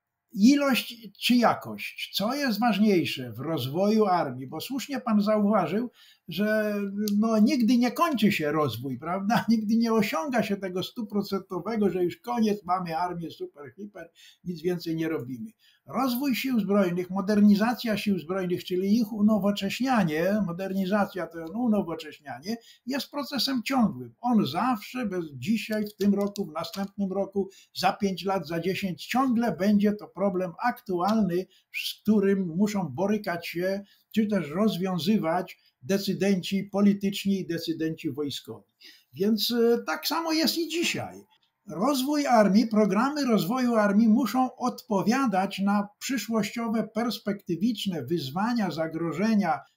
ilość czy jakość. Co jest ważniejsze w rozwoju armii? Bo słusznie pan zauważył, że no, nigdy nie kończy się rozwój, prawda? Nigdy nie osiąga się tego stuprocentowego, że już koniec, mamy armię super, hiper, nic więcej nie robimy. Rozwój sił zbrojnych, modernizacja sił zbrojnych, czyli ich unowocześnianie, modernizacja to unowocześnianie, jest procesem ciągłym. On zawsze, bez dzisiaj, w tym roku, w następnym roku, za pięć lat, za dziesięć, ciągle będzie to problem aktualny, z którym muszą borykać się, czy też rozwiązywać decydenci polityczni i decydenci wojskowi. Więc tak samo jest i dzisiaj. Rozwój armii, programy rozwoju armii muszą odpowiadać na przyszłościowe, perspektywiczne wyzwania, zagrożenia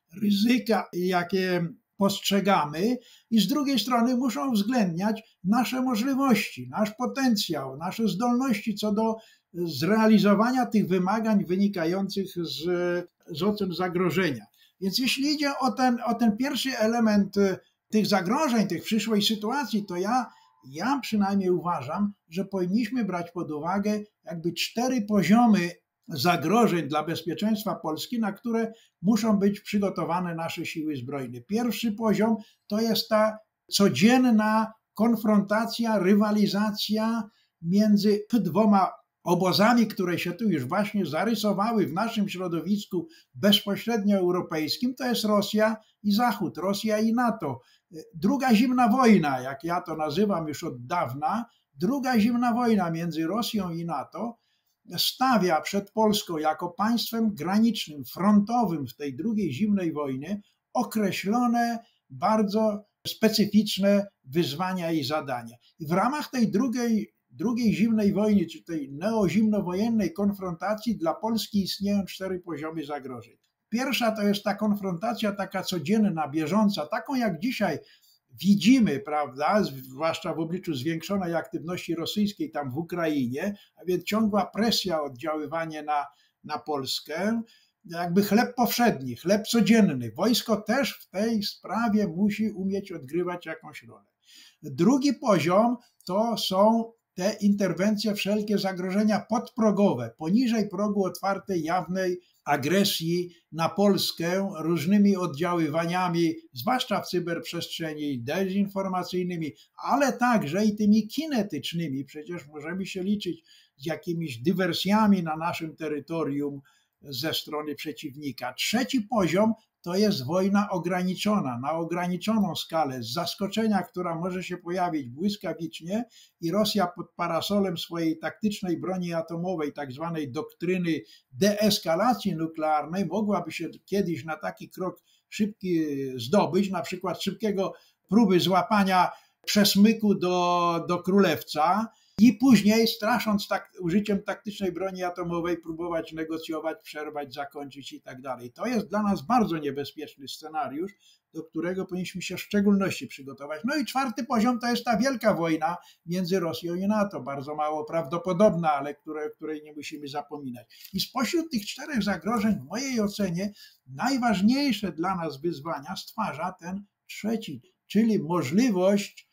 ryzyka, jakie postrzegamy, i z drugiej strony muszą uwzględniać nasze możliwości, nasz potencjał, nasze zdolności co do zrealizowania tych wymagań wynikających z, z ocen zagrożenia. Więc jeśli idzie o ten, o ten pierwszy element tych zagrożeń, tych przyszłej sytuacji, to ja, ja przynajmniej uważam, że powinniśmy brać pod uwagę jakby cztery poziomy zagrożeń dla bezpieczeństwa Polski, na które muszą być przygotowane nasze siły zbrojne. Pierwszy poziom to jest ta codzienna konfrontacja, rywalizacja między dwoma obozami, które się tu już właśnie zarysowały w naszym środowisku bezpośrednio europejskim, to jest Rosja i Zachód, Rosja i NATO. Druga zimna wojna, jak ja to nazywam już od dawna, druga zimna wojna między Rosją i NATO stawia przed Polską jako państwem granicznym, frontowym w tej drugiej zimnej wojnie określone, bardzo specyficzne wyzwania i zadania. I w ramach tej drugiej, drugiej zimnej wojny, czy tej neozimnowojennej konfrontacji dla Polski istnieją cztery poziomy zagrożeń. Pierwsza to jest ta konfrontacja taka codzienna, bieżąca, taką jak dzisiaj widzimy, prawda, zwłaszcza w obliczu zwiększonej aktywności rosyjskiej tam w Ukrainie, a więc ciągła presja, oddziaływanie na, na Polskę, jakby chleb powszedni, chleb codzienny. Wojsko też w tej sprawie musi umieć odgrywać jakąś rolę. Drugi poziom to są te interwencje, wszelkie zagrożenia podprogowe, poniżej progu otwartej, jawnej agresji na Polskę różnymi oddziaływaniami, zwłaszcza w cyberprzestrzeni, dezinformacyjnymi, ale także i tymi kinetycznymi. Przecież możemy się liczyć z jakimiś dywersjami na naszym terytorium ze strony przeciwnika. Trzeci poziom to jest wojna ograniczona, na ograniczoną skalę, z zaskoczenia, która może się pojawić błyskawicznie i Rosja pod parasolem swojej taktycznej broni atomowej, tak zwanej doktryny deeskalacji nuklearnej, mogłaby się kiedyś na taki krok szybki zdobyć, na przykład szybkiego próby złapania przesmyku do, do Królewca, i później, strasząc tak, użyciem taktycznej broni atomowej, próbować negocjować, przerwać, zakończyć i tak dalej. To jest dla nas bardzo niebezpieczny scenariusz, do którego powinniśmy się w szczególności przygotować. No i czwarty poziom to jest ta wielka wojna między Rosją i NATO, bardzo mało prawdopodobna, ale które, której nie musimy zapominać. I spośród tych czterech zagrożeń, w mojej ocenie, najważniejsze dla nas wyzwania stwarza ten trzeci, czyli możliwość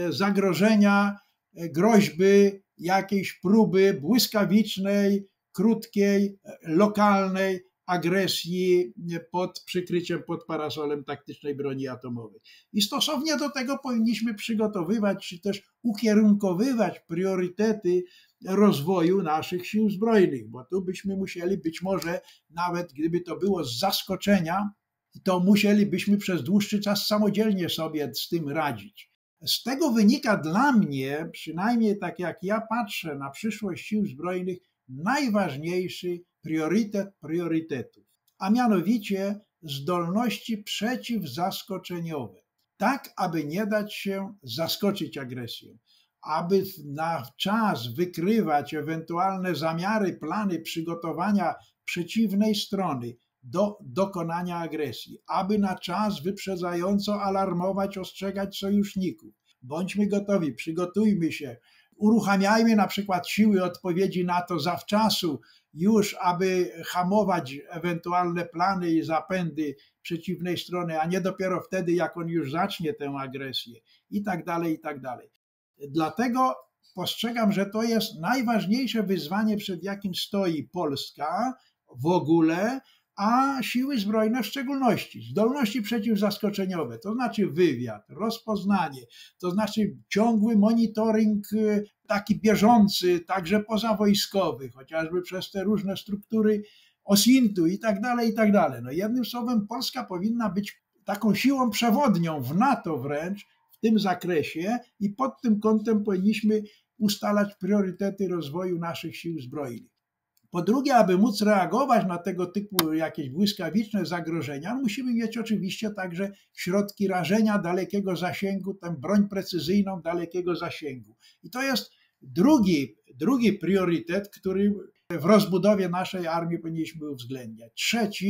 zagrożenia, groźby, jakiejś próby błyskawicznej, krótkiej, lokalnej agresji pod przykryciem, pod parasolem taktycznej broni atomowej. I stosownie do tego powinniśmy przygotowywać, czy też ukierunkowywać priorytety rozwoju naszych sił zbrojnych, bo tu byśmy musieli być może, nawet gdyby to było z zaskoczenia, to musielibyśmy przez dłuższy czas samodzielnie sobie z tym radzić. Z tego wynika dla mnie, przynajmniej tak jak ja patrzę na przyszłość sił zbrojnych, najważniejszy priorytet priorytetów, a mianowicie zdolności przeciwzaskoczeniowe, tak aby nie dać się zaskoczyć agresją, aby na czas wykrywać ewentualne zamiary, plany przygotowania przeciwnej strony do dokonania agresji, aby na czas wyprzedzająco alarmować, ostrzegać sojuszników. Bądźmy gotowi, przygotujmy się, uruchamiajmy na przykład siły odpowiedzi na to zawczasu, już aby hamować ewentualne plany i zapędy przeciwnej strony, a nie dopiero wtedy, jak on już zacznie tę agresję i tak dalej, i tak dalej. Dlatego postrzegam, że to jest najważniejsze wyzwanie, przed jakim stoi Polska w ogóle, a siły zbrojne w szczególności. Zdolności przeciwzaskoczeniowe, to znaczy wywiad, rozpoznanie, to znaczy ciągły monitoring taki bieżący, także pozawojskowy, chociażby przez te różne struktury osintu i tak dalej, i tak dalej. No jednym słowem, Polska powinna być taką siłą przewodnią w NATO wręcz w tym zakresie i pod tym kątem powinniśmy ustalać priorytety rozwoju naszych sił zbrojnych. Po drugie, aby móc reagować na tego typu jakieś błyskawiczne zagrożenia, musimy mieć oczywiście także środki rażenia dalekiego zasięgu, tę broń precyzyjną dalekiego zasięgu. I to jest drugi, drugi priorytet, który w rozbudowie naszej armii powinniśmy uwzględniać. Trzeci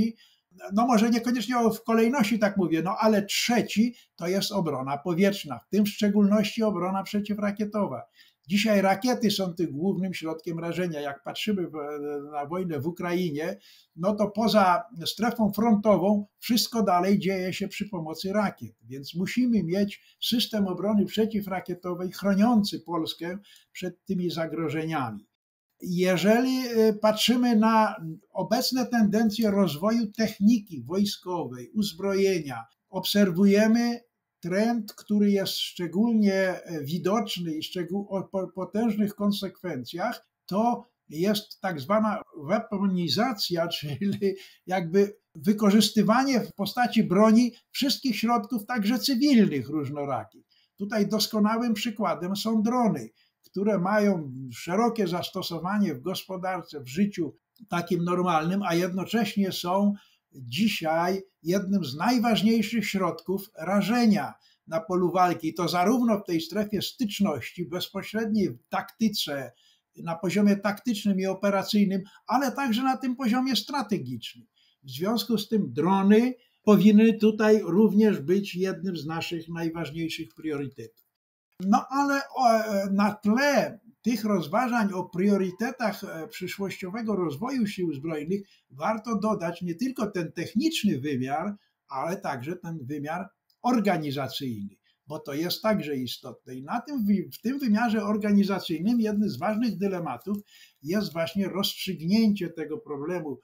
no może niekoniecznie w kolejności tak mówię, no ale trzeci to jest obrona powietrzna, w tym w szczególności obrona przeciwrakietowa. Dzisiaj rakiety są tym głównym środkiem rażenia. Jak patrzymy na wojnę w Ukrainie, no to poza strefą frontową wszystko dalej dzieje się przy pomocy rakiet. Więc musimy mieć system obrony przeciwrakietowej chroniący Polskę przed tymi zagrożeniami. Jeżeli patrzymy na obecne tendencje rozwoju techniki wojskowej, uzbrojenia, obserwujemy trend, który jest szczególnie widoczny i o potężnych konsekwencjach, to jest tak zwana weaponizacja, czyli jakby wykorzystywanie w postaci broni wszystkich środków, także cywilnych różnorakich. Tutaj doskonałym przykładem są drony, które mają szerokie zastosowanie w gospodarce, w życiu takim normalnym, a jednocześnie są dzisiaj jednym z najważniejszych środków rażenia na polu walki. To zarówno w tej strefie styczności, bezpośredniej taktyce, na poziomie taktycznym i operacyjnym, ale także na tym poziomie strategicznym. W związku z tym drony powinny tutaj również być jednym z naszych najważniejszych priorytetów. No ale na tle tych rozważań o priorytetach przyszłościowego rozwoju sił zbrojnych warto dodać nie tylko ten techniczny wymiar, ale także ten wymiar organizacyjny, bo to jest także istotne. I na tym, w tym wymiarze organizacyjnym jednym z ważnych dylematów jest właśnie rozstrzygnięcie tego problemu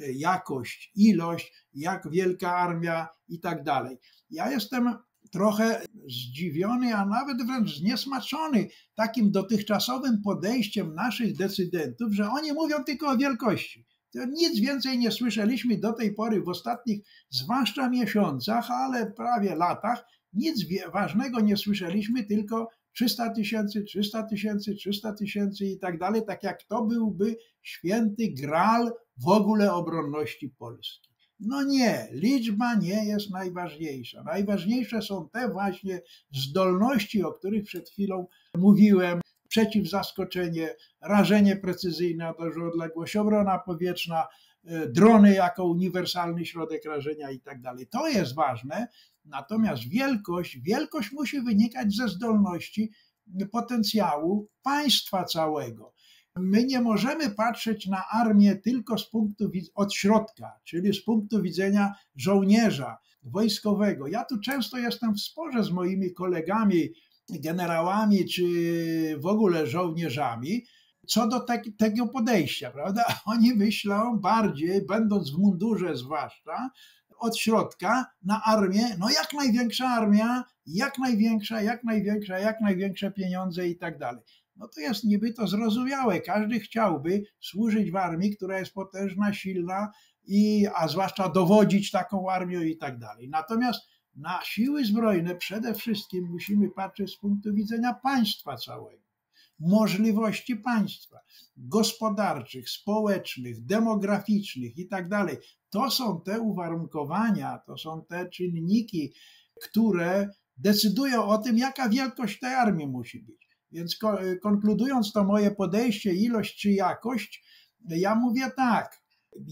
jakość, ilość, jak wielka armia i tak dalej. Ja jestem trochę zdziwiony, a nawet wręcz zniesmaczony takim dotychczasowym podejściem naszych decydentów, że oni mówią tylko o wielkości. To nic więcej nie słyszeliśmy do tej pory w ostatnich, zwłaszcza miesiącach, ale prawie latach, nic ważnego nie słyszeliśmy, tylko trzysta tysięcy, trzysta tysięcy, trzysta tysięcy i tak dalej, tak jak to byłby święty gral w ogóle obronności Polski. No nie, liczba nie jest najważniejsza. Najważniejsze są te właśnie zdolności, o których przed chwilą mówiłem, przeciwzaskoczenie, rażenie precyzyjne na dużą odległość, obrona powietrzna, drony jako uniwersalny środek rażenia i tak dalej. To jest ważne, natomiast wielkość, wielkość musi wynikać ze zdolności, potencjału państwa całego. My nie możemy patrzeć na armię tylko z punktu od środka, czyli z punktu widzenia żołnierza wojskowego. Ja tu często jestem w sporze z moimi kolegami, generałami czy w ogóle żołnierzami, co do te, tego podejścia, prawda? Oni myślą bardziej, będąc w mundurze zwłaszcza, od środka na armię, no jak największa armia, jak największa, jak największa, jak największe pieniądze i tak dalej. No to jest niby to zrozumiałe. Każdy chciałby służyć w armii, która jest potężna, silna, i, a zwłaszcza dowodzić taką armią i tak dalej. Natomiast na siły zbrojne przede wszystkim musimy patrzeć z punktu widzenia państwa całego, możliwości państwa gospodarczych, społecznych, demograficznych i tak dalej. To są te uwarunkowania, to są te czynniki, które decydują o tym, jaka wielkość tej armii musi być. Więc konkludując to moje podejście, ilość czy jakość, ja mówię tak,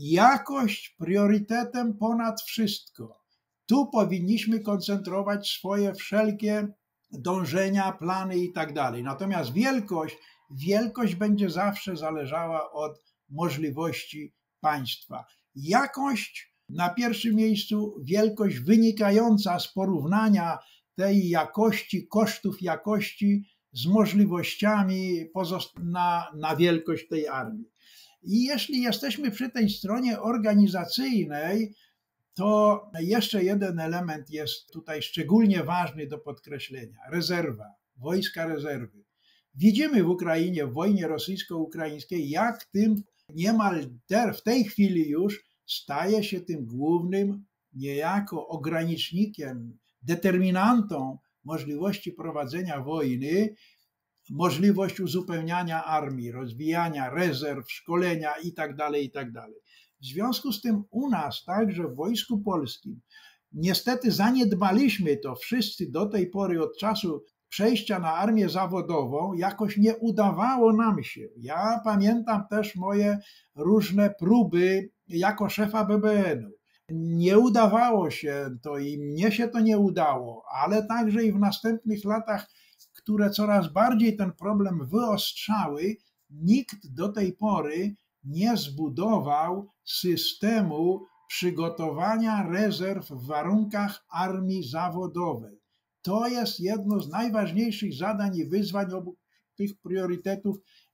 jakość priorytetem ponad wszystko. Tu powinniśmy koncentrować swoje wszelkie dążenia, plany i tak dalej. Natomiast wielkość, wielkość będzie zawsze zależała od możliwości państwa. Jakość na pierwszym miejscu, wielkość wynikająca z porównania tej jakości, kosztów jakości z możliwościami na, na wielkość tej armii. I jeśli jesteśmy przy tej stronie organizacyjnej, to jeszcze jeden element jest tutaj szczególnie ważny do podkreślenia. Rezerwa, wojska rezerwy. Widzimy w Ukrainie, w wojnie rosyjsko-ukraińskiej, jak tym niemal w tej chwili już staje się tym głównym niejako ogranicznikiem, determinantą możliwości prowadzenia wojny, możliwość uzupełniania armii, rozwijania rezerw, szkolenia itd., itd. W związku z tym u nas, także w Wojsku Polskim, niestety zaniedbaliśmy to wszyscy do tej pory od czasu przejścia na armię zawodową, jakoś nie udawało nam się. Ja pamiętam też moje różne próby jako szefa B B N-u. Nie udawało się to i mnie się to nie udało, ale także i w następnych latach, które coraz bardziej ten problem wyostrzały, nikt do tej pory nie zbudował systemu przygotowania rezerw w warunkach armii zawodowej. To jest jedno z najważniejszych zadań i wyzwań obu tych priorytetów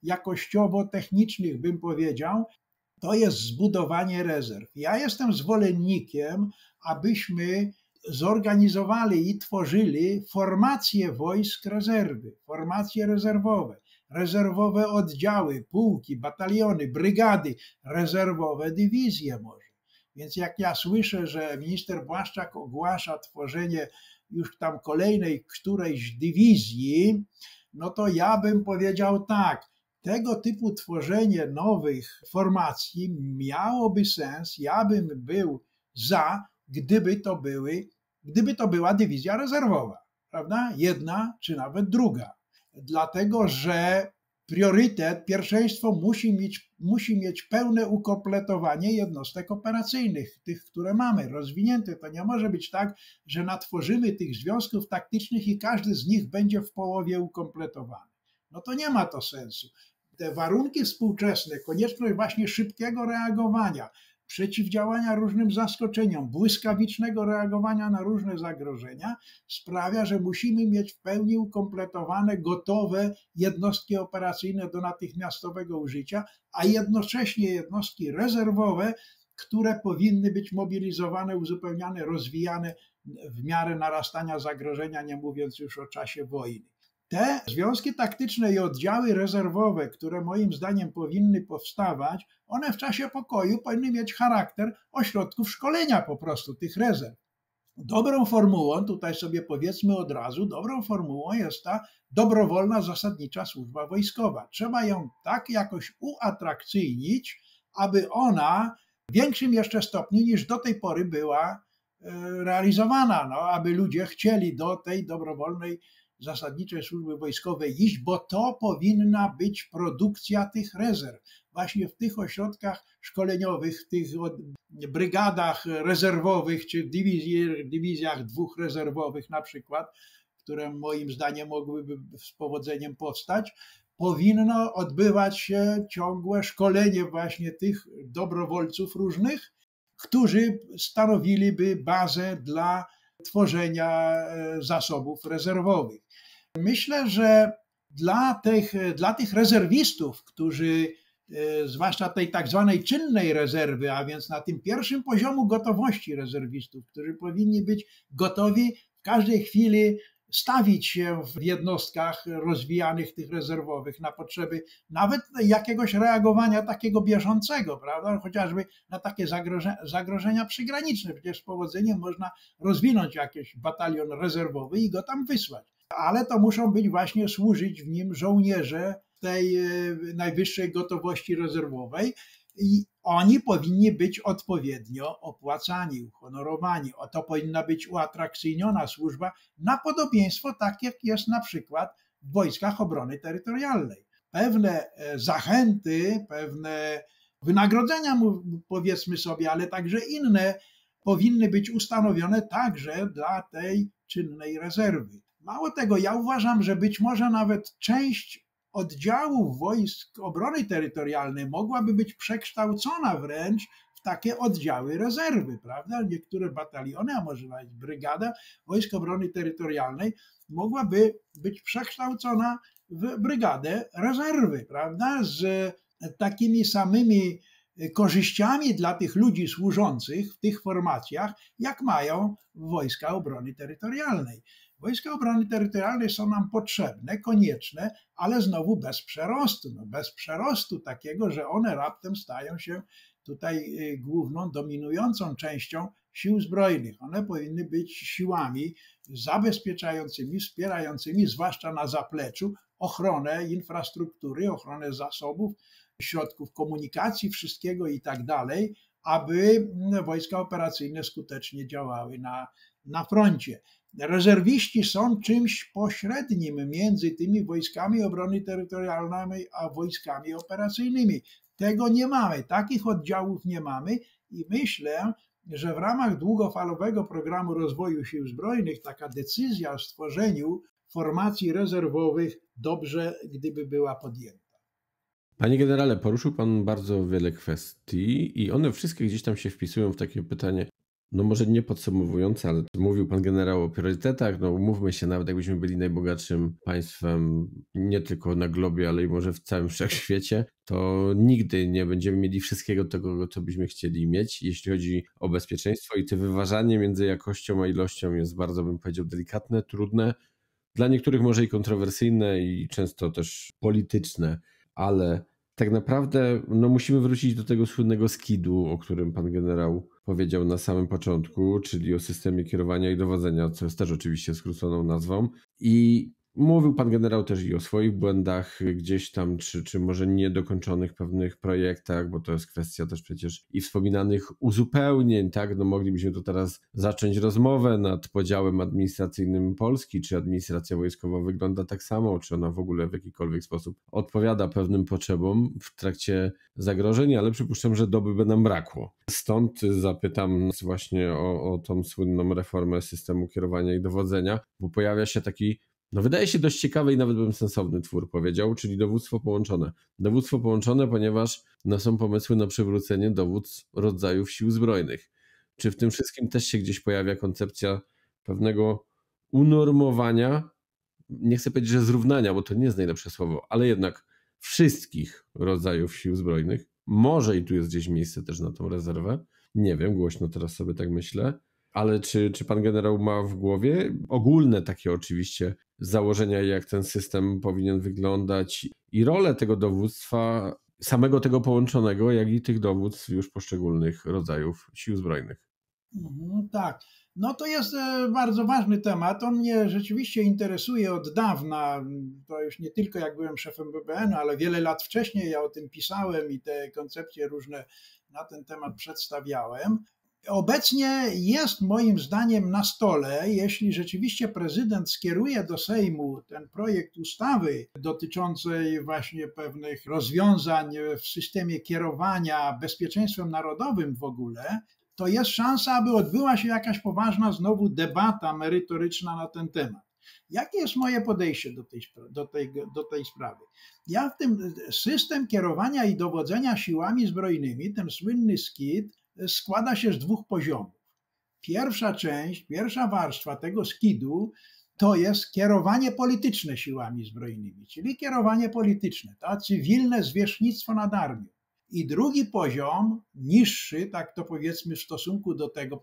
jakościowo-technicznych, bym powiedział. To jest zbudowanie rezerw. Ja jestem zwolennikiem, abyśmy zorganizowali i tworzyli formacje wojsk rezerwy, formacje rezerwowe, rezerwowe oddziały, pułki, bataliony, brygady, rezerwowe dywizje może. Więc jak ja słyszę, że minister Błaszczak ogłasza tworzenie już tam kolejnej którejś dywizji, no to ja bym powiedział tak, tego typu tworzenie nowych formacji miałoby sens, ja bym był za, gdyby to były, gdyby to była dywizja rezerwowa, prawda? Jedna czy nawet druga. Dlatego, że priorytet, pierwszeństwo musi mieć, musi mieć pełne ukompletowanie jednostek operacyjnych, tych, które mamy, rozwinięte. To nie może być tak, że natworzymy tych związków taktycznych i każdy z nich będzie w połowie ukompletowany. No to nie ma to sensu. Te warunki współczesne, konieczność właśnie szybkiego reagowania, przeciwdziałania różnym zaskoczeniom, błyskawicznego reagowania na różne zagrożenia sprawia, że musimy mieć w pełni ukompletowane, gotowe jednostki operacyjne do natychmiastowego użycia, a jednocześnie jednostki rezerwowe, które powinny być mobilizowane, uzupełniane, rozwijane w miarę narastania zagrożenia, nie mówiąc już o czasie wojny. Te związki taktyczne i oddziały rezerwowe, które moim zdaniem powinny powstawać, one w czasie pokoju powinny mieć charakter ośrodków szkolenia po prostu tych rezerw. Dobrą formułą, tutaj sobie powiedzmy od razu, dobrą formułą jest ta dobrowolna zasadnicza służba wojskowa. Trzeba ją tak jakoś uatrakcyjnić, aby ona w większym jeszcze stopniu niż do tej pory była realizowana, no, aby ludzie chcieli do tej dobrowolnej zasadniczej służby wojskowej iść, bo to powinna być produkcja tych rezerw. Właśnie w tych ośrodkach szkoleniowych, w tych brygadach rezerwowych, czy dywizji, dywizjach dwóch rezerwowych na przykład, które moim zdaniem mogłyby z powodzeniem powstać, powinno odbywać się ciągłe szkolenie właśnie tych dobrowolców różnych, którzy stanowiliby bazę dla tworzenia zasobów rezerwowych. Myślę, że dla tych, dla tych rezerwistów, którzy, zwłaszcza tej tak zwanej czynnej rezerwy, a więc na tym pierwszym poziomu gotowości rezerwistów, którzy powinni być gotowi w każdej chwili stawić się w jednostkach rozwijanych tych rezerwowych na potrzeby nawet jakiegoś reagowania takiego bieżącego, prawda? Chociażby na takie zagrożenia, zagrożenia przygraniczne. Przecież z powodzeniem można rozwinąć jakiś batalion rezerwowy i go tam wysłać. Ale to muszą być właśnie służyć w nim żołnierze tej najwyższej gotowości rezerwowej i oni powinni być odpowiednio opłacani, uhonorowani. O to powinna być uatrakcyjniona służba na podobieństwo tak jak jest na przykład w Wojskach Obrony Terytorialnej. Pewne zachęty, pewne wynagrodzenia, powiedzmy sobie, ale także inne powinny być ustanowione także dla tej czynnej rezerwy. Mało tego, ja uważam, że być może nawet część oddziałów Wojsk Obrony Terytorialnej mogłaby być przekształcona wręcz w takie oddziały rezerwy, prawda? Niektóre bataliony, a może nawet brygada Wojsk Obrony Terytorialnej mogłaby być przekształcona w brygadę rezerwy, prawda? Z takimi samymi korzyściami dla tych ludzi służących w tych formacjach, jak mają Wojska Obrony Terytorialnej. Wojska Obrony Terytorialnej są nam potrzebne, konieczne, ale znowu bez przerostu. No bez przerostu takiego, że one raptem stają się tutaj główną, dominującą częścią sił zbrojnych. One powinny być siłami zabezpieczającymi, wspierającymi, zwłaszcza na zapleczu, ochronę infrastruktury, ochronę zasobów, środków komunikacji, wszystkiego i tak dalej, aby wojska operacyjne skutecznie działały na, na froncie. Rezerwiści są czymś pośrednim między tymi wojskami obrony terytorialnej a wojskami operacyjnymi. Tego nie mamy, takich oddziałów nie mamy i myślę, że w ramach długofalowego programu rozwoju sił zbrojnych taka decyzja o stworzeniu formacji rezerwowych dobrze, gdyby była podjęta. Panie generale, poruszył pan bardzo wiele kwestii i one wszystkie gdzieś tam się wpisują w takie pytanie, no może nie podsumowujące, ale mówił pan generał o priorytetach, no umówmy się, nawet jakbyśmy byli najbogatszym państwem nie tylko na globie, ale i może w całym wszechświecie, to nigdy nie będziemy mieli wszystkiego tego, co byśmy chcieli mieć, jeśli chodzi o bezpieczeństwo i to wyważanie między jakością a ilością jest bardzo, bym powiedział, delikatne, trudne, dla niektórych może i kontrowersyjne i często też polityczne, ale tak naprawdę no, musimy wrócić do tego słynnego skidu, o którym pan generał powiedział na samym początku, czyli o systemie kierowania i dowodzenia, co jest też oczywiście skróconą nazwą. I mówił pan generał też i o swoich błędach gdzieś tam, czy, czy może niedokończonych pewnych projektach, bo to jest kwestia też przecież i wspominanych uzupełnień, tak? No moglibyśmy tu teraz zacząć rozmowę nad podziałem administracyjnym Polski, czy administracja wojskowa wygląda tak samo, czy ona w ogóle w jakikolwiek sposób odpowiada pewnym potrzebom w trakcie zagrożeń, ale przypuszczam, że doby by nam brakło. Stąd zapytam właśnie o, o tą słynną reformę systemu kierowania i dowodzenia, bo pojawia się taki no wydaje się dość ciekawy i nawet bym sensowny twór powiedział, czyli dowództwo połączone. Dowództwo połączone, ponieważ no, są pomysły na przywrócenie dowództw rodzajów sił zbrojnych. Czy w tym wszystkim też się gdzieś pojawia koncepcja pewnego unormowania, nie chcę powiedzieć, że zrównania, bo to nie jest najlepsze słowo, ale jednak wszystkich rodzajów sił zbrojnych. Może i tu jest gdzieś miejsce też na tą rezerwę. Nie wiem, głośno teraz sobie tak myślę. Ale czy, czy pan generał ma w głowie ogólne takie oczywiście założenia, jak ten system powinien wyglądać i rolę tego dowództwa, samego tego połączonego, jak i tych dowództw już poszczególnych rodzajów sił zbrojnych? Mhm, tak, no to jest bardzo ważny temat. On mnie rzeczywiście interesuje od dawna. To już nie tylko jak byłem szefem B B N, ale wiele lat wcześniej ja o tym pisałem i te koncepcje różne na ten temat przedstawiałem. Obecnie jest moim zdaniem na stole, jeśli rzeczywiście prezydent skieruje do Sejmu ten projekt ustawy dotyczącej właśnie pewnych rozwiązań w systemie kierowania bezpieczeństwem narodowym w ogóle, to jest szansa, aby odbyła się jakaś poważna znowu debata merytoryczna na ten temat. Jakie jest moje podejście do tej, do tej, do tej sprawy? Ja w tym system kierowania i dowodzenia siłami zbrojnymi, ten słynny skid, składa się z dwóch poziomów. Pierwsza część, pierwsza warstwa tego skidu to jest kierowanie polityczne siłami zbrojnymi, czyli kierowanie polityczne, to cywilne zwierzchnictwo nad armią. I drugi poziom, niższy, tak to powiedzmy w stosunku do tego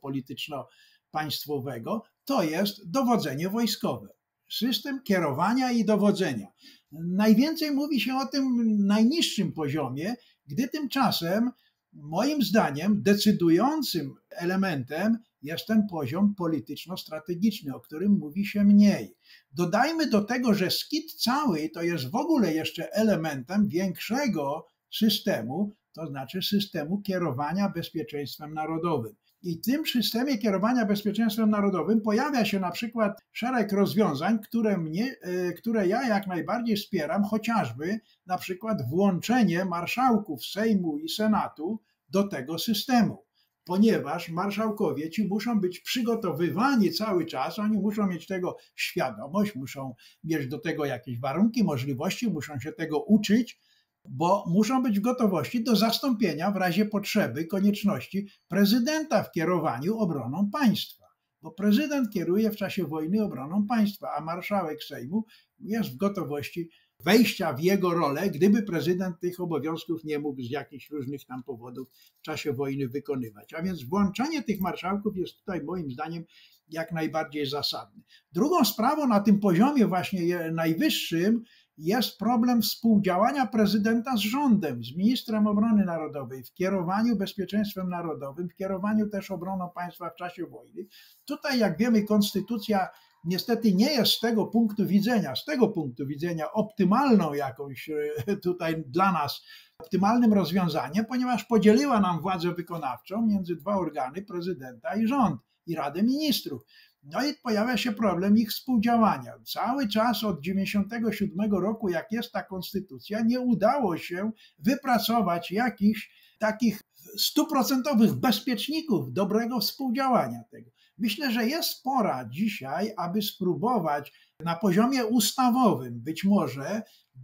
polityczno-państwowego, to jest dowodzenie wojskowe. System kierowania i dowodzenia. Najwięcej mówi się o tym najniższym poziomie, gdy tymczasem moim zdaniem decydującym elementem jest ten poziom polityczno-strategiczny, o którym mówi się mniej. Dodajmy do tego, że skid cały to jest w ogóle jeszcze elementem większego systemu, to znaczy systemu kierowania bezpieczeństwem narodowym. I w tym systemie kierowania bezpieczeństwem narodowym pojawia się na przykład szereg rozwiązań, które, mnie, które ja jak najbardziej wspieram, chociażby na przykład włączenie marszałków Sejmu i Senatu do tego systemu, ponieważ marszałkowie ci muszą być przygotowywani cały czas, oni muszą mieć tego świadomość, muszą mieć do tego jakieś warunki, możliwości, muszą się tego uczyć, bo muszą być w gotowości do zastąpienia w razie potrzeby, konieczności prezydenta w kierowaniu obroną państwa. Bo prezydent kieruje w czasie wojny obroną państwa, a marszałek Sejmu jest w gotowości wejścia w jego rolę, gdyby prezydent tych obowiązków nie mógł z jakichś różnych tam powodów w czasie wojny wykonywać. A więc włączenie tych marszałków jest tutaj moim zdaniem jak najbardziej zasadne. Drugą sprawą na tym poziomie właśnie najwyższym jest problem współdziałania prezydenta z rządem, z ministrem obrony narodowej w kierowaniu bezpieczeństwem narodowym, w kierowaniu też obroną państwa w czasie wojny. Tutaj, jak wiemy, konstytucja niestety nie jest z tego punktu widzenia, z tego punktu widzenia optymalną jakąś tutaj dla nas, optymalnym rozwiązaniem, ponieważ podzieliła nam władzę wykonawczą między dwa organy, prezydenta i rząd, i Radę Ministrów. No i pojawia się problem ich współdziałania. Cały czas od dziewięćdziesiątego siódmego roku, jak jest ta konstytucja, nie udało się wypracować jakichś takich stuprocentowych bezpieczników dobrego współdziałania tego. Myślę, że jest pora dzisiaj, aby spróbować na poziomie ustawowym być może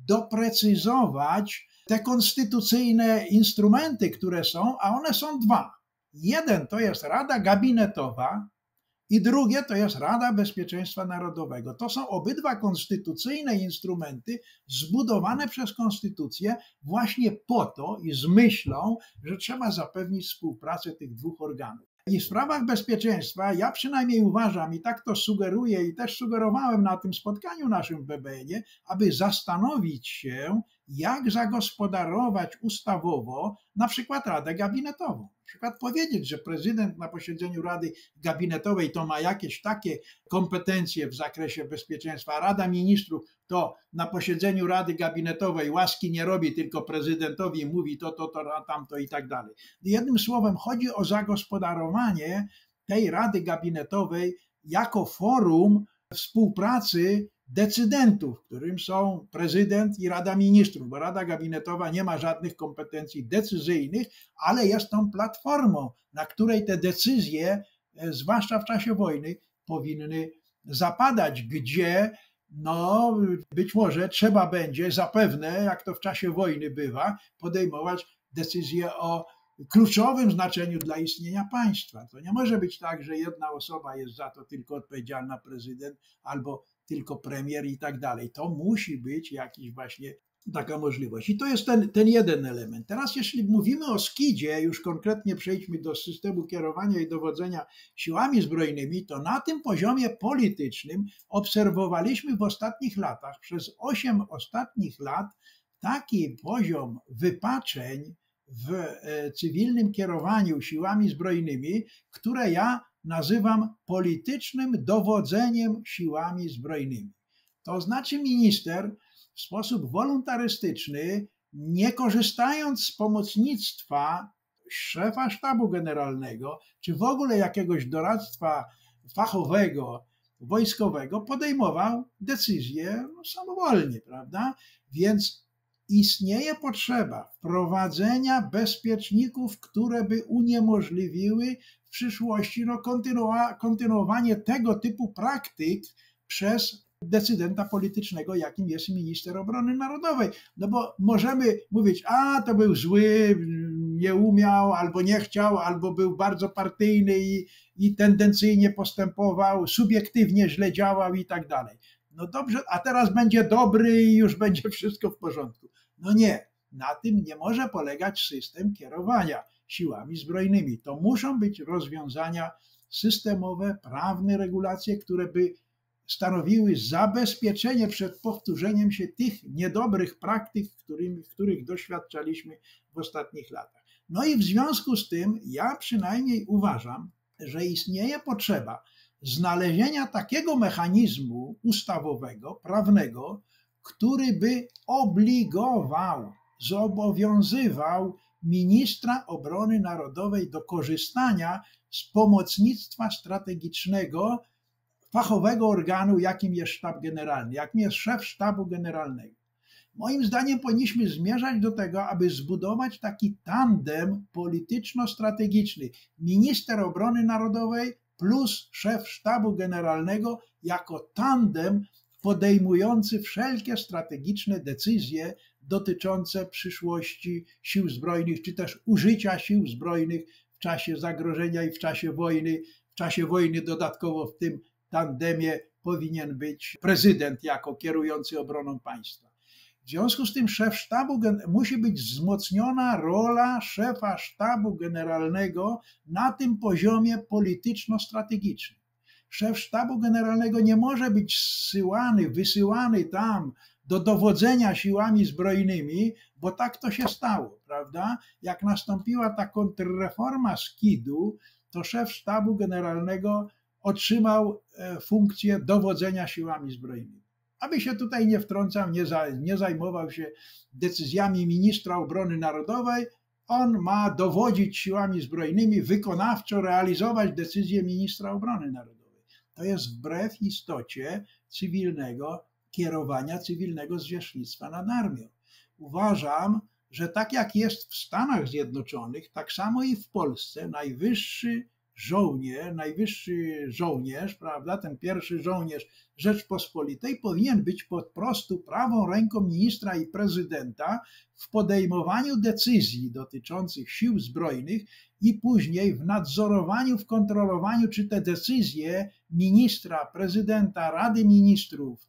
doprecyzować te konstytucyjne instrumenty, które są, a one są dwa. Jeden to jest Rada Gabinetowa i drugie to jest Rada Bezpieczeństwa Narodowego. To są obydwa konstytucyjne instrumenty zbudowane przez konstytucję właśnie po to i z myślą, że trzeba zapewnić współpracę tych dwóch organów. I w sprawach bezpieczeństwa ja przynajmniej uważam i tak to sugeruję i też sugerowałem na tym spotkaniu naszym w B B N-ie, aby zastanowić się, jak zagospodarować ustawowo na przykład Radę Gabinetową. Na przykład powiedzieć, że prezydent na posiedzeniu Rady Gabinetowej to ma jakieś takie kompetencje w zakresie bezpieczeństwa, a Rada Ministrów to na posiedzeniu Rady Gabinetowej łaski nie robi, tylko prezydentowi mówi to, to, to, tamto i tak dalej. Jednym słowem chodzi o zagospodarowanie tej Rady Gabinetowej jako forum współpracy decydentów, którym są prezydent i Rada Ministrów, bo Rada Gabinetowa nie ma żadnych kompetencji decyzyjnych, ale jest tą platformą, na której te decyzje, zwłaszcza w czasie wojny, powinny zapadać, gdzie no, być może trzeba będzie zapewne, jak to w czasie wojny bywa, podejmować decyzje o kluczowym znaczeniu dla istnienia państwa. To nie może być tak, że jedna osoba jest za to tylko odpowiedzialna, prezydent albo tylko premier i tak dalej. To musi być jakiś właśnie taka możliwość. I to jest ten, ten jeden element. Teraz jeśli mówimy o skidzie, już konkretnie przejdźmy do systemu kierowania i dowodzenia siłami zbrojnymi, to na tym poziomie politycznym obserwowaliśmy w ostatnich latach, przez osiem ostatnich lat, taki poziom wypaczeń w cywilnym kierowaniu siłami zbrojnymi, które ja nazywam politycznym dowodzeniem siłami zbrojnymi. To znaczy minister w sposób wolontarystyczny, nie korzystając z pomocnictwa szefa sztabu generalnego, czy w ogóle jakiegoś doradztwa fachowego, wojskowego, podejmował decyzje samowolnie, prawda? Więc istnieje potrzeba wprowadzenia bezpieczników, które by uniemożliwiły w przyszłości no, kontynuowa- kontynuowanie tego typu praktyk przez decydenta politycznego, jakim jest minister obrony narodowej. No bo możemy mówić, a to był zły, nie umiał, albo nie chciał, albo był bardzo partyjny i, i tendencyjnie postępował, subiektywnie źle działał i tak dalej. No dobrze, a teraz będzie dobry i już będzie wszystko w porządku. No nie, na tym nie może polegać system kierowania siłami zbrojnymi. To muszą być rozwiązania systemowe, prawne regulacje, które by stanowiły zabezpieczenie przed powtórzeniem się tych niedobrych praktyk, którymi, których doświadczaliśmy w ostatnich latach. No i w związku z tym ja przynajmniej uważam, że istnieje potrzeba znalezienia takiego mechanizmu ustawowego, prawnego, który by obligował, zobowiązywał ministra obrony narodowej do korzystania z pomocnictwa strategicznego fachowego organu, jakim jest sztab generalny, jakim jest szef sztabu generalnego. Moim zdaniem powinniśmy zmierzać do tego, aby zbudować taki tandem polityczno-strategiczny. Minister obrony narodowej plus szef sztabu generalnego jako tandem podejmujący wszelkie strategiczne decyzje dotyczące przyszłości sił zbrojnych, czy też użycia sił zbrojnych w czasie zagrożenia i w czasie wojny. W czasie wojny dodatkowo w tym tandemie powinien być prezydent jako kierujący obroną państwa. W związku z tym szef sztabu musi być wzmocniona rola szefa sztabu generalnego na tym poziomie polityczno-strategicznym. Szef sztabu generalnego nie może być zsyłany, wysyłany tam do dowodzenia siłami zbrojnymi, bo tak to się stało, prawda? Jak nastąpiła ta kontrreforma skidu, to szef sztabu generalnego otrzymał funkcję dowodzenia siłami zbrojnymi. Aby się tutaj nie wtrącał, nie, za, nie zajmował się decyzjami ministra obrony narodowej, on ma dowodzić siłami zbrojnymi, wykonawczo realizować decyzje ministra obrony narodowej. To jest wbrew istocie cywilnego kierowania, cywilnego zwierzchnictwa nad armią. Uważam, że tak jak jest w Stanach Zjednoczonych, tak samo i w Polsce najwyższy żołnierz, najwyższy żołnierz, prawda, ten pierwszy żołnierz Rzeczpospolitej powinien być po prostu prawą ręką ministra i prezydenta w podejmowaniu decyzji dotyczących sił zbrojnych i później w nadzorowaniu, w kontrolowaniu, czy te decyzje ministra, prezydenta, Rady Ministrów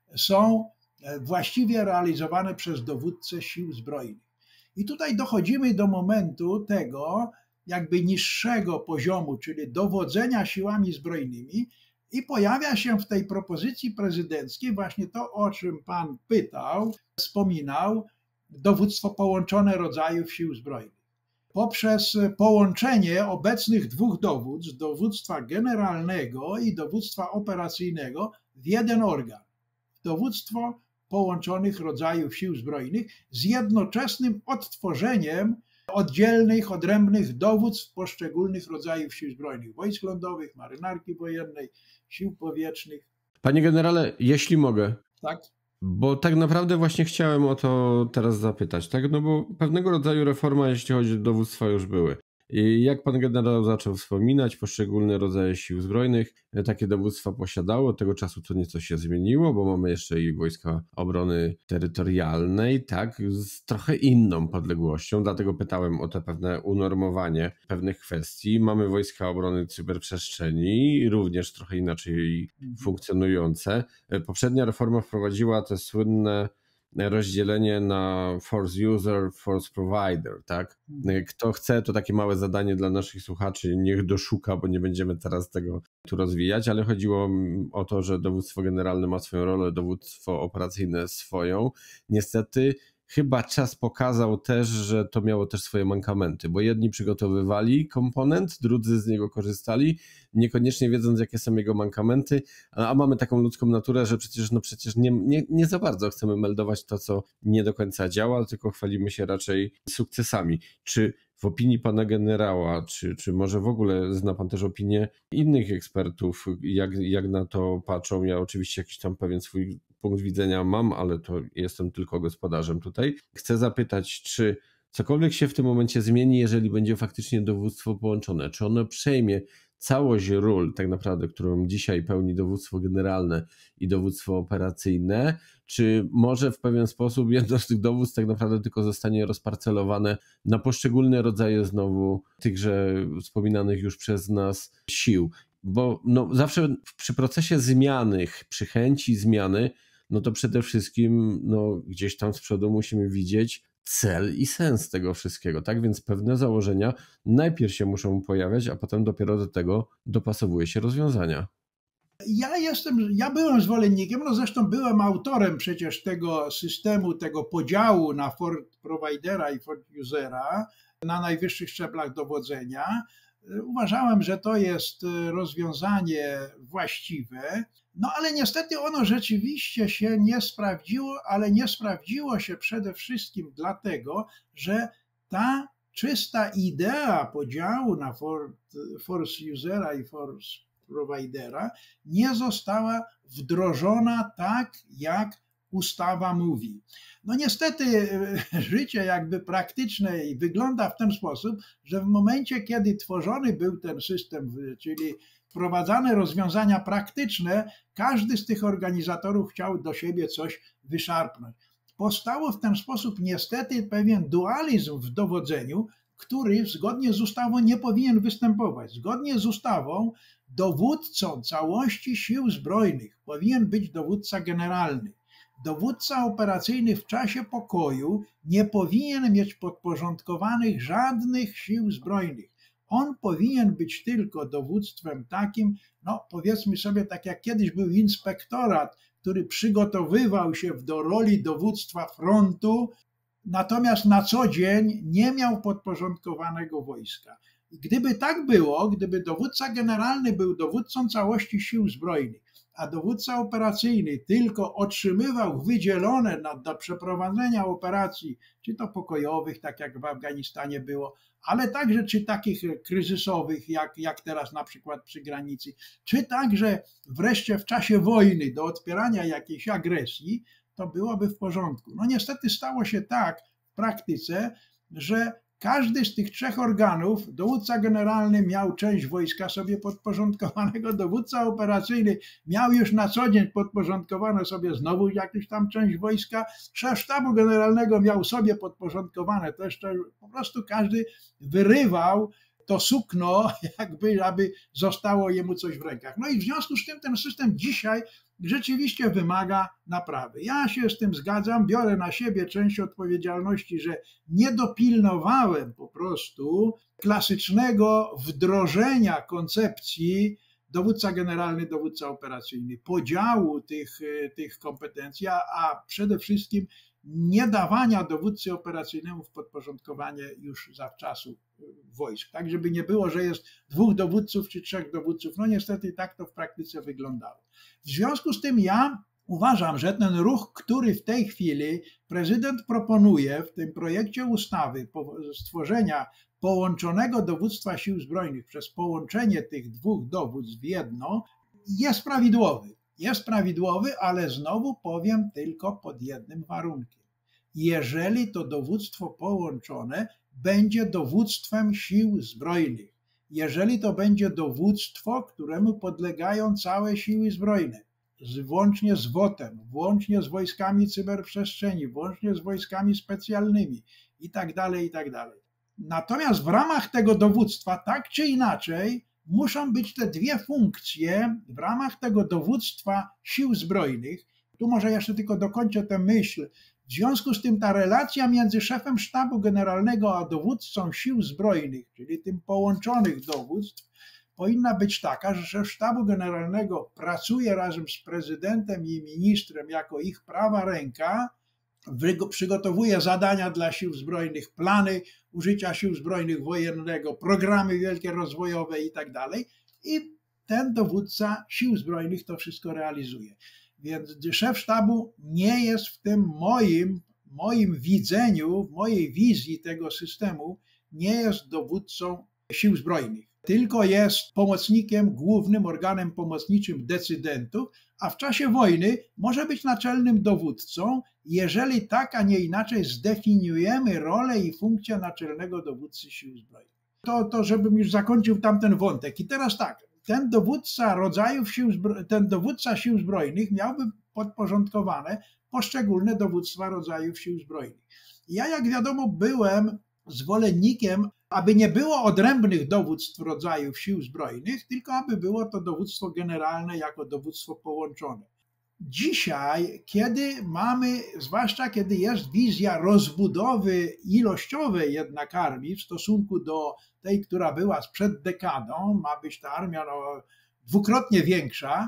są właściwie realizowane przez dowódcę sił zbrojnych. I tutaj dochodzimy do momentu tego jakby niższego poziomu, czyli dowodzenia siłami zbrojnymi, i pojawia się w tej propozycji prezydenckiej właśnie to, o czym pan pytał, wspominał, dowództwo połączone rodzajów sił zbrojnych. Poprzez połączenie obecnych dwóch dowództw, dowództwa generalnego i dowództwa operacyjnego, w jeden organ. Dowództwo połączonych rodzajów sił zbrojnych z jednoczesnym odtworzeniem oddzielnych, odrębnych dowództw poszczególnych rodzajów sił zbrojnych, wojsk lądowych, marynarki wojennej, sił powietrznych. Panie generale, jeśli mogę. Tak? Bo tak naprawdę właśnie chciałem o to teraz zapytać, tak? No bo pewnego rodzaju reforma, jeśli chodzi o dowództwa, już były. I jak pan generał zaczął wspominać, poszczególne rodzaje sił zbrojnych takie dowództwa posiadało. Od tego czasu to nieco się zmieniło, bo mamy jeszcze i Wojska Obrony Terytorialnej, tak, z trochę inną podległością, dlatego pytałem o te pewne unormowanie pewnych kwestii. Mamy Wojska Obrony Cyberprzestrzeni, również trochę inaczej funkcjonujące. Poprzednia reforma wprowadziła te słynne rozdzielenie na force user, force provider, tak? Kto chce, to takie małe zadanie dla naszych słuchaczy, niech doszuka, bo nie będziemy teraz tego tu rozwijać, ale chodziło o to, że dowództwo generalne ma swoją rolę, dowództwo operacyjne swoją. Niestety chyba czas pokazał też, że to miało też swoje mankamenty, bo jedni przygotowywali komponent, drudzy z niego korzystali, niekoniecznie wiedząc, jakie są jego mankamenty, a mamy taką ludzką naturę, że przecież no przecież nie, nie, nie za bardzo chcemy meldować to, co nie do końca działa, tylko chwalimy się raczej sukcesami. Czy w opinii pana generała, czy, czy może w ogóle zna pan też opinię innych ekspertów, jak, jak na to patrzą? Ja oczywiście jakiś tam pewien swój punkt widzenia mam, ale to jestem tylko gospodarzem tutaj. Chcę zapytać, czy cokolwiek się w tym momencie zmieni, jeżeli będzie faktycznie dowództwo połączone? Czy ono przejmie całość ról, tak naprawdę, którą dzisiaj pełni dowództwo generalne i dowództwo operacyjne, czy może w pewien sposób jedno z tych dowództw tak naprawdę tylko zostanie rozparcelowane na poszczególne rodzaje znowu tychże wspominanych już przez nas sił? Bo no, zawsze przy procesie zmiany, przy chęci zmiany, no to przede wszystkim no, gdzieś tam z przodu musimy widzieć cel i sens tego wszystkiego, tak? Więc pewne założenia najpierw się muszą pojawiać, a potem dopiero do tego dopasowuje się rozwiązania. Ja jestem, ja byłem zwolennikiem, no zresztą byłem autorem przecież tego systemu, tego podziału na force providera i force usera na najwyższych szczeblach dowodzenia. Uważałem, że to jest rozwiązanie właściwe, no ale niestety ono rzeczywiście się nie sprawdziło, ale nie sprawdziło się przede wszystkim dlatego, że ta czysta idea podziału na force usera i force providera nie została wdrożona tak, jak ustawa mówi. No niestety życie jakby praktyczne wygląda w ten sposób, że w momencie, kiedy tworzony był ten system, czyli wprowadzane rozwiązania praktyczne, każdy z tych organizatorów chciał do siebie coś wyszarpnąć. Powstało w ten sposób niestety pewien dualizm w dowodzeniu, który zgodnie z ustawą nie powinien występować. Zgodnie z ustawą dowódcą całości sił zbrojnych powinien być dowódca generalny. Dowódca operacyjny w czasie pokoju nie powinien mieć podporządkowanych żadnych sił zbrojnych. On powinien być tylko dowództwem takim, no powiedzmy sobie, tak jak kiedyś był inspektorat, który przygotowywał się do roli dowództwa frontu, natomiast na co dzień nie miał podporządkowanego wojska. I gdyby tak było, gdyby dowódca generalny był dowódcą całości sił zbrojnych, a dowódca operacyjny tylko otrzymywał wydzielone na, do przeprowadzenia operacji, czy to pokojowych, tak jak w Afganistanie było, ale także czy takich kryzysowych, jak, jak teraz na przykład przy granicy, czy także wreszcie w czasie wojny do odpierania jakiejś agresji, to byłoby w porządku. No niestety stało się tak praktyce, że każdy z tych trzech organów, dowódca generalny miał część wojska sobie podporządkowanego, dowódca operacyjny miał już na co dzień podporządkowane sobie znowu jakąś tam część wojska, szef sztabu generalnego miał sobie podporządkowane też, po prostu każdy wyrywał to sukno, jakby aby zostało jemu coś w rękach. No i w związku z tym ten system dzisiaj rzeczywiście wymaga naprawy. Ja się z tym zgadzam, biorę na siebie część odpowiedzialności, że nie dopilnowałem po prostu klasycznego wdrożenia koncepcji dowódca generalny, dowódca operacyjny, podziału tych, tych kompetencji, a przede wszystkim nie dawania dowódcy operacyjnemu w podporządkowanie już zawczasu wojsk. Tak, żeby nie było, że jest dwóch dowódców czy trzech dowódców. No niestety tak to w praktyce wyglądało. W związku z tym ja uważam, że ten ruch, który w tej chwili prezydent proponuje w tym projekcie ustawy stworzenia połączonego dowództwa sił zbrojnych przez połączenie tych dwóch dowództw w jedno, jest prawidłowy. Jest prawidłowy, ale znowu powiem tylko pod jednym warunkiem. Jeżeli to dowództwo połączone będzie dowództwem sił zbrojnych, jeżeli to będzie dowództwo, któremu podlegają całe siły zbrojne, włącznie z wotem, włącznie z wojskami cyberprzestrzeni, włącznie z wojskami specjalnymi i tak dalej, i tak dalej. Natomiast w ramach tego dowództwa, tak czy inaczej, muszą być te dwie funkcje w ramach tego dowództwa sił zbrojnych. Tu może jeszcze tylko dokończę tę myśl. W związku z tym ta relacja między szefem sztabu generalnego a dowódcą sił zbrojnych, czyli tym połączonych dowództw, powinna być taka, że szef sztabu generalnego pracuje razem z prezydentem i ministrem jako ich prawa ręka, przygotowuje zadania dla sił zbrojnych, plany użycia sił zbrojnych wojennego, programy wielkie rozwojowe i tak dalej. I ten dowódca sił zbrojnych to wszystko realizuje. Więc szef sztabu nie jest w tym moim, moim widzeniu, w mojej wizji tego systemu, nie jest dowódcą sił zbrojnych, tylko jest pomocnikiem, głównym organem pomocniczym decydentów, a w czasie wojny może być naczelnym dowódcą, jeżeli tak, a nie inaczej zdefiniujemy rolę i funkcję naczelnego dowódcy sił zbrojnych. To, to żebym już zakończył tamten wątek. I teraz tak, ten dowódca rodzajów sił, ten dowódca sił zbrojnych miałby podporządkowane poszczególne dowództwa rodzajów sił zbrojnych. Ja, jak wiadomo, byłem zwolennikiem, aby nie było odrębnych dowództw rodzajów sił zbrojnych, tylko aby było to dowództwo generalne jako dowództwo połączone. Dzisiaj, kiedy mamy, zwłaszcza kiedy jest wizja rozbudowy ilościowej jednak armii w stosunku do tej, która była sprzed dekadą, ma być ta armia no, dwukrotnie większa,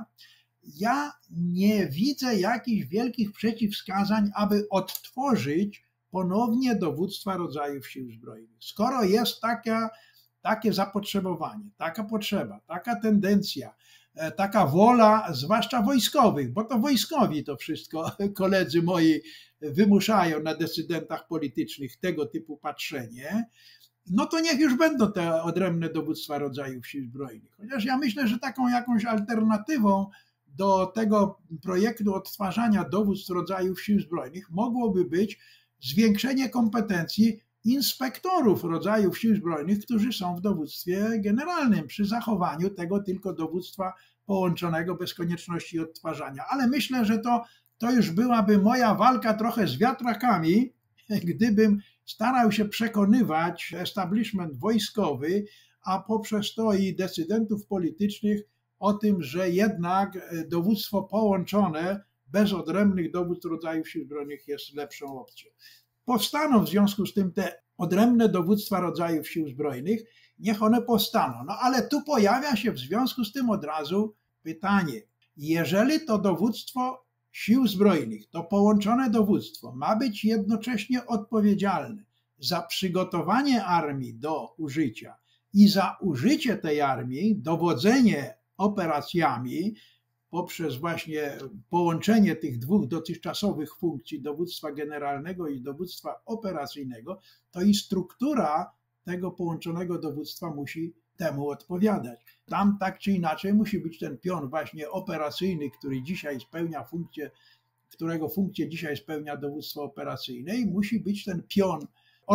ja nie widzę jakichś wielkich przeciwwskazań, aby odtworzyć ponownie dowództwa rodzajów sił zbrojnych. Skoro jest taka, takie zapotrzebowanie, taka potrzeba, taka tendencja, taka wola, zwłaszcza wojskowych, bo to wojskowi to wszystko, koledzy moi, wymuszają na decydentach politycznych tego typu patrzenie, no to niech już będą te odrębne dowództwa rodzajów sił zbrojnych. Chociaż ja myślę, że taką jakąś alternatywą do tego projektu odtwarzania dowództw rodzajów sił zbrojnych mogłoby być zwiększenie kompetencji inspektorów rodzajów sił zbrojnych, którzy są w dowództwie generalnym, przy zachowaniu tego tylko dowództwa połączonego bez konieczności odtwarzania. Ale myślę, że to, to już byłaby moja walka trochę z wiatrakami, gdybym starał się przekonywać establishment wojskowy, a poprzez to i decydentów politycznych o tym, że jednak dowództwo połączone bez odrębnych dowództw rodzajów sił zbrojnych jest lepszą opcją. Powstaną w związku z tym te odrębne dowództwa rodzajów sił zbrojnych, niech one powstaną. No ale tu pojawia się w związku z tym od razu pytanie. Jeżeli to dowództwo sił zbrojnych, to połączone dowództwo ma być jednocześnie odpowiedzialne za przygotowanie armii do użycia i za użycie tej armii, dowodzenie operacjami, poprzez właśnie połączenie tych dwóch dotychczasowych funkcji, dowództwa generalnego i dowództwa operacyjnego, to i struktura tego połączonego dowództwa musi temu odpowiadać. Tam tak czy inaczej musi być ten pion właśnie operacyjny, który dzisiaj spełnia funkcję którego funkcję dzisiaj spełnia dowództwo operacyjne, i musi być ten pion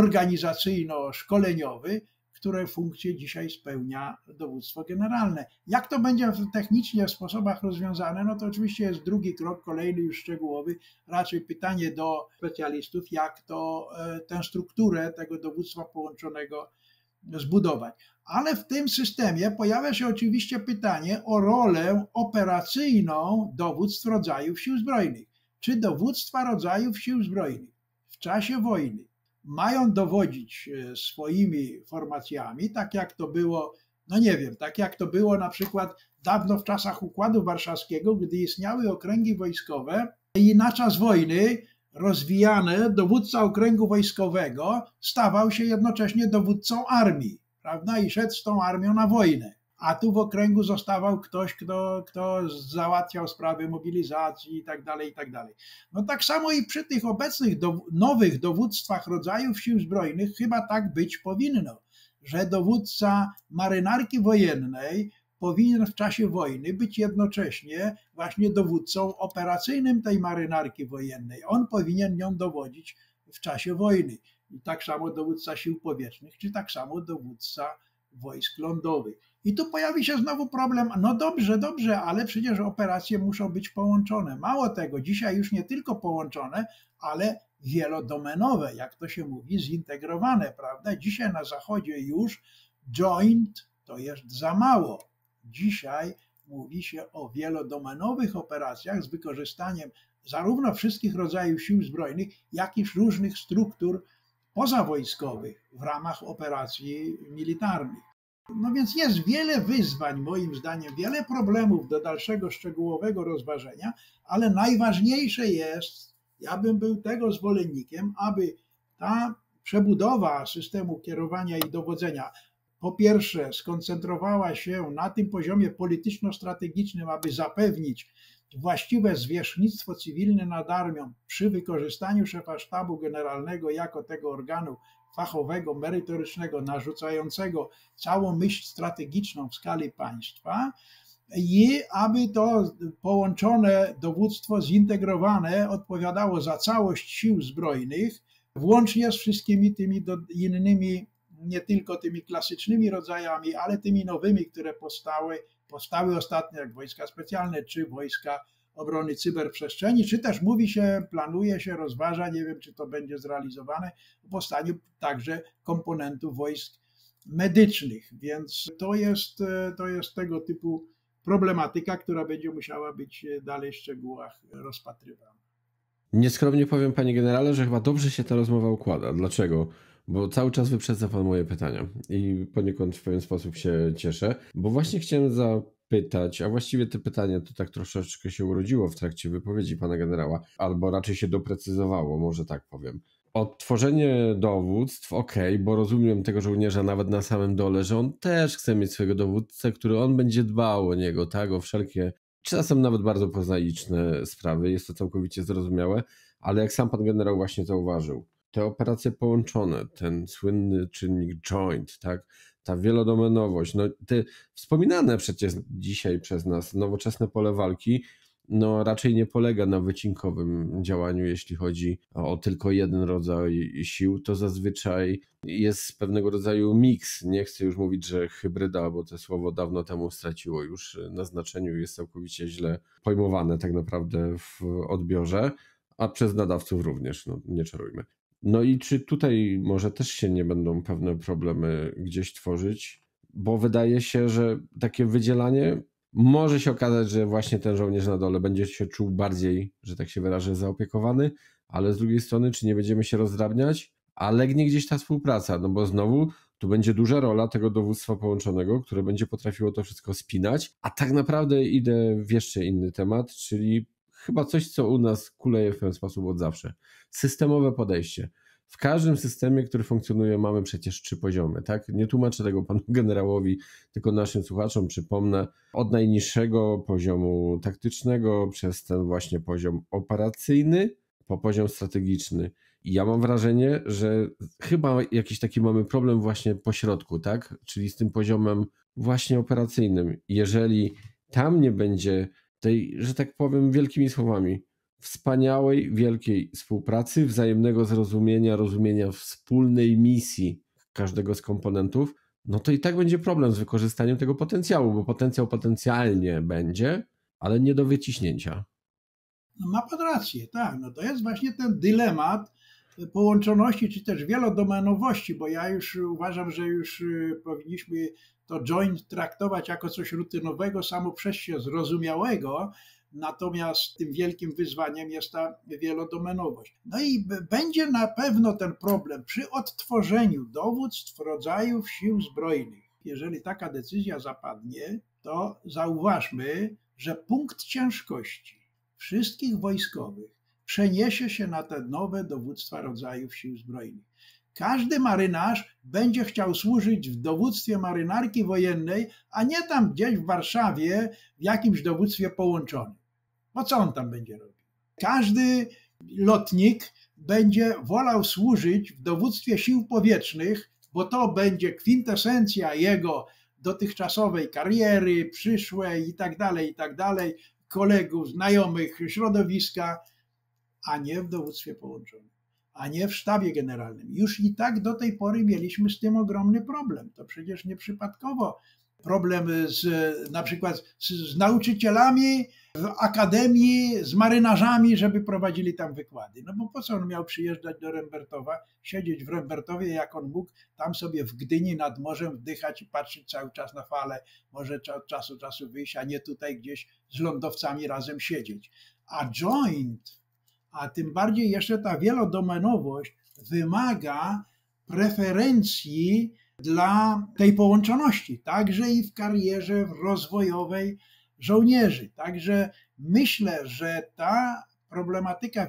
organizacyjno-szkoleniowy, które funkcje dzisiaj spełnia dowództwo generalne. Jak to będzie technicznie w sposobach rozwiązane, no to oczywiście jest drugi krok, kolejny już szczegółowy, raczej pytanie do specjalistów, jak to tę strukturę tego dowództwa połączonego zbudować. Ale w tym systemie pojawia się oczywiście pytanie o rolę operacyjną dowództw rodzajów sił zbrojnych. Czy dowództwa rodzajów sił zbrojnych w czasie wojny mają dowodzić swoimi formacjami, tak jak to było, no nie wiem, tak jak to było na przykład dawno w czasach Układu Warszawskiego, gdy istniały okręgi wojskowe i na czas wojny rozwijany dowódca okręgu wojskowego stawał się jednocześnie dowódcą armii, prawda, i szedł z tą armią na wojnę. A tu w okręgu zostawał ktoś, kto, kto załatwiał sprawy mobilizacji i tak dalej, i tak dalej. No tak samo i przy tych obecnych do, nowych dowództwach rodzajów sił zbrojnych chyba tak być powinno, że dowódca marynarki wojennej powinien w czasie wojny być jednocześnie właśnie dowódcą operacyjnym tej marynarki wojennej. On powinien nią dowodzić w czasie wojny. I tak samo dowódca sił powietrznych, czy tak samo dowódca wojsk lądowych. I tu pojawi się znowu problem, no dobrze, dobrze, ale przecież operacje muszą być połączone. Mało tego, dzisiaj już nie tylko połączone, ale wielodomenowe, jak to się mówi, zintegrowane, prawda? Dzisiaj na Zachodzie już joint to jest za mało. Dzisiaj mówi się o wielodomenowych operacjach z wykorzystaniem zarówno wszystkich rodzajów sił zbrojnych, jak i różnych struktur pozawojskowych w ramach operacji militarnych. No więc jest wiele wyzwań, moim zdaniem, wiele problemów do dalszego szczegółowego rozważenia, ale najważniejsze jest, ja bym był tego zwolennikiem, aby ta przebudowa systemu kierowania i dowodzenia po pierwsze skoncentrowała się na tym poziomie polityczno-strategicznym, aby zapewnić właściwe zwierzchnictwo cywilne nad armią przy wykorzystaniu szefa sztabu generalnego jako tego organu fachowego, merytorycznego, narzucającego całą myśl strategiczną w skali państwa, i aby to połączone dowództwo zintegrowane odpowiadało za całość sił zbrojnych, włącznie z wszystkimi tymi innymi, nie tylko tymi klasycznymi rodzajami, ale tymi nowymi, które powstały, powstały ostatnio, jak wojska specjalne, czy wojska obrony cyberprzestrzeni, czy też mówi się, planuje się, rozważa, nie wiem, czy to będzie zrealizowane, w powstaniu także komponentów wojsk medycznych. Więc to jest, to jest tego typu problematyka, która będzie musiała być dalej w szczegółach rozpatrywana. Nieskromnie powiem, panie generale, że chyba dobrze się ta rozmowa układa. Dlaczego? Bo cały czas wyprzedza pan moje pytania i poniekąd w pewien sposób się cieszę, bo właśnie chciałem zapytać, a właściwie te pytanie to tak troszeczkę się urodziło w trakcie wypowiedzi pana generała, albo raczej się doprecyzowało, może tak powiem. Odtworzenie dowództw, okej, okay, bo rozumiem tego żołnierza nawet na samym dole, że on też chce mieć swojego dowódcę, który on będzie dbał o niego, tak, o wszelkie, czasem nawet bardzo prozaiczne sprawy, jest to całkowicie zrozumiałe, ale jak sam pan generał właśnie zauważył, te operacje połączone, ten słynny czynnik joint, tak, ta wielodomenowość, no te wspominane przecież dzisiaj przez nas nowoczesne pole walki, no raczej nie polega na wycinkowym działaniu, jeśli chodzi o tylko jeden rodzaj sił, to zazwyczaj jest pewnego rodzaju miks. Nie chcę już mówić, że hybryda, bo to słowo dawno temu straciło już na znaczeniu, jest całkowicie źle pojmowane tak naprawdę w odbiorze, a przez nadawców również, no nie czarujmy. No i czy tutaj może też się nie będą pewne problemy gdzieś tworzyć, bo wydaje się, że takie wydzielanie może się okazać, że właśnie ten żołnierz na dole będzie się czuł bardziej, że tak się wyrażę, zaopiekowany, ale z drugiej strony, czy nie będziemy się rozdrabniać, a legnie gdzieś ta współpraca, no bo znowu tu będzie duża rola tego dowództwa połączonego, które będzie potrafiło to wszystko spinać, a tak naprawdę idę w jeszcze inny temat, czyli chyba coś, co u nas kuleje w ten sposób od zawsze. Systemowe podejście. W każdym systemie, który funkcjonuje, mamy przecież trzy poziomy, tak? Nie tłumaczę tego panu generałowi, tylko naszym słuchaczom przypomnę, od najniższego poziomu taktycznego przez ten właśnie poziom operacyjny po poziom strategiczny. I ja mam wrażenie, że chyba jakiś taki mamy problem właśnie po środku, tak? Czyli z tym poziomem właśnie operacyjnym. Jeżeli tam nie będzie tej, że tak powiem wielkimi słowami, wspaniałej, wielkiej współpracy, wzajemnego zrozumienia, rozumienia wspólnej misji każdego z komponentów, no to i tak będzie problem z wykorzystaniem tego potencjału, bo potencjał potencjalnie będzie, ale nie do wyciśnięcia. No ma pan rację, tak. No to jest właśnie ten dylemat połączoności, czy też wielodomenowości, bo ja już uważam, że już powinniśmy to joint traktować jako coś rutynowego, samo przez się zrozumiałego, natomiast tym wielkim wyzwaniem jest ta wielodomenowość. No i będzie na pewno ten problem przy odtworzeniu dowództw rodzajów sił zbrojnych. Jeżeli taka decyzja zapadnie, to zauważmy, że punkt ciężkości wszystkich wojskowych przeniesie się na te nowe dowództwa rodzajów sił zbrojnych. Każdy marynarz będzie chciał służyć w dowództwie marynarki wojennej, a nie tam gdzieś w Warszawie w jakimś dowództwie połączonym. Bo co on tam będzie robił? Każdy lotnik będzie wolał służyć w dowództwie sił powietrznych, bo to będzie kwintesencja jego dotychczasowej kariery, przyszłej i tak dalej, i tak dalej, kolegów, znajomych, środowiska, a nie w dowództwie połączonym, a nie w sztabie generalnym. Już i tak do tej pory mieliśmy z tym ogromny problem. To przecież nieprzypadkowo problem z, na przykład z, z nauczycielami w akademii, z marynarzami, żeby prowadzili tam wykłady. No bo po co on miał przyjeżdżać do Rembertowa, siedzieć w Rembertowie, jak on mógł tam sobie w Gdyni nad morzem wdychać i patrzeć cały czas na fale, może od czasu do czasu wyjść, a nie tutaj gdzieś z lądowcami razem siedzieć. A joint, a tym bardziej jeszcze ta wielodomenowość wymaga preferencji dla tej połączoności, także i w karierze rozwojowej żołnierzy. Także myślę, że ta problematyka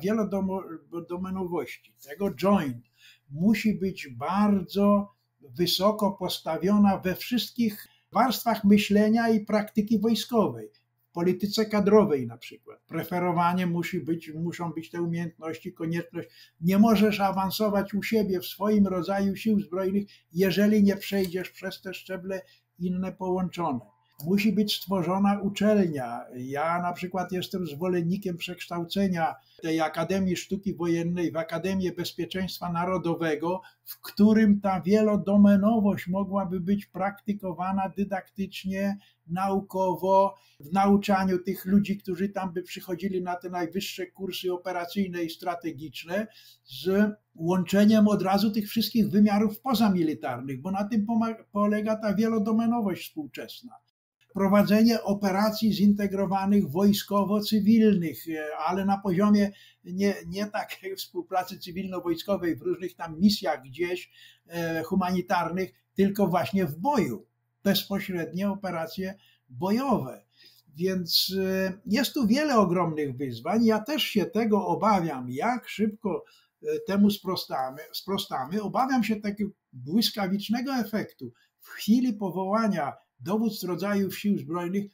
wielodomenowości, tego joint, musi być bardzo wysoko postawiona we wszystkich warstwach myślenia i praktyki wojskowej. W polityce kadrowej na przykład. Preferowanie musi być, muszą być te umiejętności, konieczność. Nie możesz awansować u siebie w swoim rodzaju sił zbrojnych, jeżeli nie przejdziesz przez te szczeble inne połączone. Musi być stworzona uczelnia. Ja na przykład jestem zwolennikiem przekształcenia tej Akademii Sztuki Wojennej w Akademię Bezpieczeństwa Narodowego, w którym ta wielodomenowość mogłaby być praktykowana dydaktycznie, naukowo, w nauczaniu tych ludzi, którzy tam by przychodzili na te najwyższe kursy operacyjne i strategiczne, z łączeniem od razu tych wszystkich wymiarów pozamilitarnych, bo na tym polega ta wielodomenowość współczesna. Prowadzenie operacji zintegrowanych wojskowo-cywilnych, ale na poziomie nie, nie takiej współpracy cywilno-wojskowej w różnych tam misjach gdzieś humanitarnych, tylko właśnie w boju. Bezpośrednie operacje bojowe. Więc jest tu wiele ogromnych wyzwań. Ja też się tego obawiam, jak szybko temu sprostamy. sprostamy. Obawiam się takiego błyskawicznego efektu w chwili powołania dowództw rodzajów sił zbrojnych,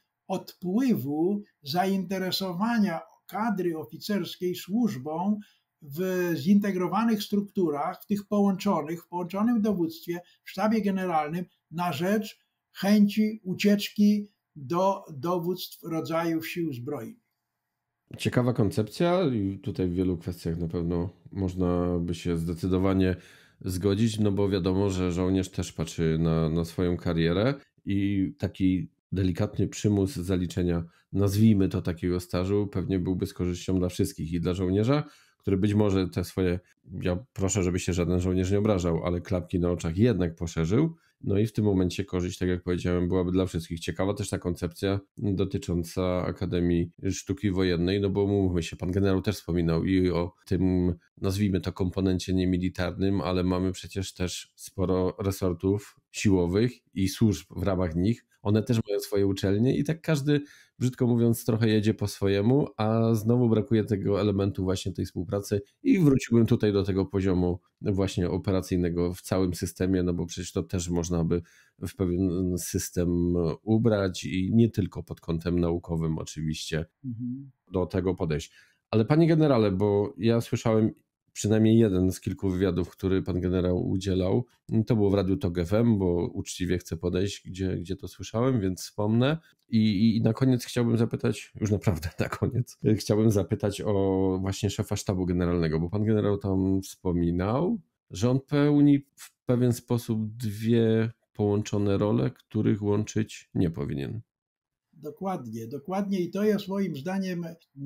odpływu zainteresowania kadry oficerskiej służbą w zintegrowanych strukturach, w tych połączonych, w połączonym dowództwie, w sztabie generalnym na rzecz chęci ucieczki do dowództw rodzajów sił zbrojnych. Ciekawa koncepcja i tutaj w wielu kwestiach na pewno można by się zdecydowanie zgodzić, no bo wiadomo, że żołnierz też patrzy na, na swoją karierę i taki delikatny przymus zaliczenia, nazwijmy to, takiego stażu pewnie byłby z korzyścią dla wszystkich i dla żołnierza, który być może te swoje, ja proszę, żeby się żaden żołnierz nie obrażał, ale klapki na oczach jednak poszerzył. No i w tym momencie korzyść, tak jak powiedziałem, byłaby dla wszystkich. Ciekawa też ta koncepcja dotycząca Akademii Sztuki Wojennej, no bo mówmy się, pan generał też wspominał i o tym, nazwijmy to, komponencie niemilitarnym, ale mamy przecież też sporo resortów siłowych i służb w ramach nich. One też mają swoje uczelnie i tak każdy, brzydko mówiąc, trochę jedzie po swojemu, a znowu brakuje tego elementu właśnie tej współpracy i wróciłbym tutaj do tego poziomu właśnie operacyjnego w całym systemie, no bo przecież to też można by w pewien system ubrać i nie tylko pod kątem naukowym oczywiście mhm. do tego podejść. Ale panie generale, bo ja słyszałem przynajmniej jeden z kilku wywiadów, który pan generał udzielał. To było w Radiu Tok F M, bo uczciwie chcę podejść, gdzie, gdzie to słyszałem, więc wspomnę. I, I na koniec chciałbym zapytać, już naprawdę na koniec, chciałbym zapytać o właśnie szefa sztabu generalnego, bo pan generał tam wspominał, że on pełni w pewien sposób dwie połączone role, których łączyć nie powinien. Dokładnie, dokładnie i to jest moim zdaniem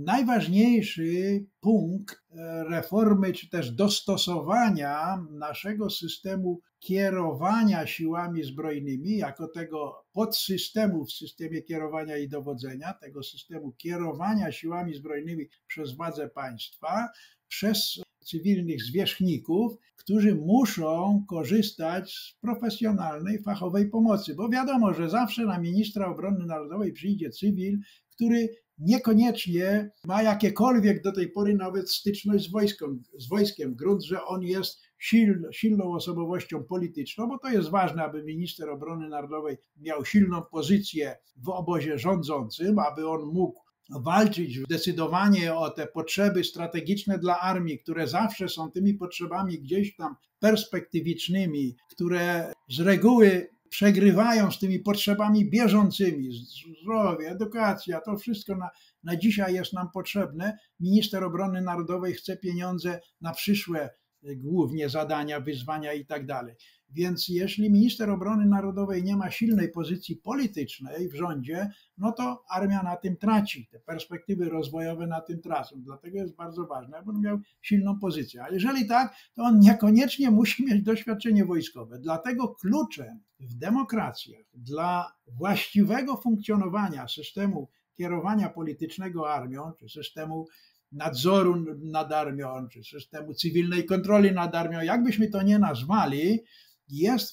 najważniejszy punkt reformy, czy też dostosowania naszego systemu kierowania siłami zbrojnymi, jako tego podsystemu w systemie kierowania i dowodzenia, tego systemu kierowania siłami zbrojnymi przez władze państwa, przez cywilnych zwierzchników, którzy muszą korzystać z profesjonalnej, fachowej pomocy, bo wiadomo, że zawsze na ministra obrony narodowej przyjdzie cywil, który niekoniecznie ma jakiekolwiek do tej pory nawet styczność z wojskiem, z wojskiem. Grunt, że on jest siln, silną osobowością polityczną, bo to jest ważne, aby minister obrony narodowej miał silną pozycję w obozie rządzącym, aby on mógł walczyć zdecydowanie o te potrzeby strategiczne dla armii, które zawsze są tymi potrzebami gdzieś tam perspektywicznymi, które z reguły przegrywają z tymi potrzebami bieżącymi. Zdrowie, edukacja, to wszystko na, na dzisiaj jest nam potrzebne. Minister obrony narodowej chce pieniądze na przyszłe głównie zadania, wyzwania i tak dalej. Więc jeśli minister obrony narodowej nie ma silnej pozycji politycznej w rządzie, no to armia na tym traci. Te perspektywy rozwojowe na tym tracą. Dlatego jest bardzo ważne, aby on miał silną pozycję. A jeżeli tak, to on niekoniecznie musi mieć doświadczenie wojskowe. Dlatego kluczem w demokracjach dla właściwego funkcjonowania systemu kierowania politycznego armią, czy systemu nadzoru nad armią, czy systemu cywilnej kontroli nad armią, jakbyśmy to nie nazwali, jest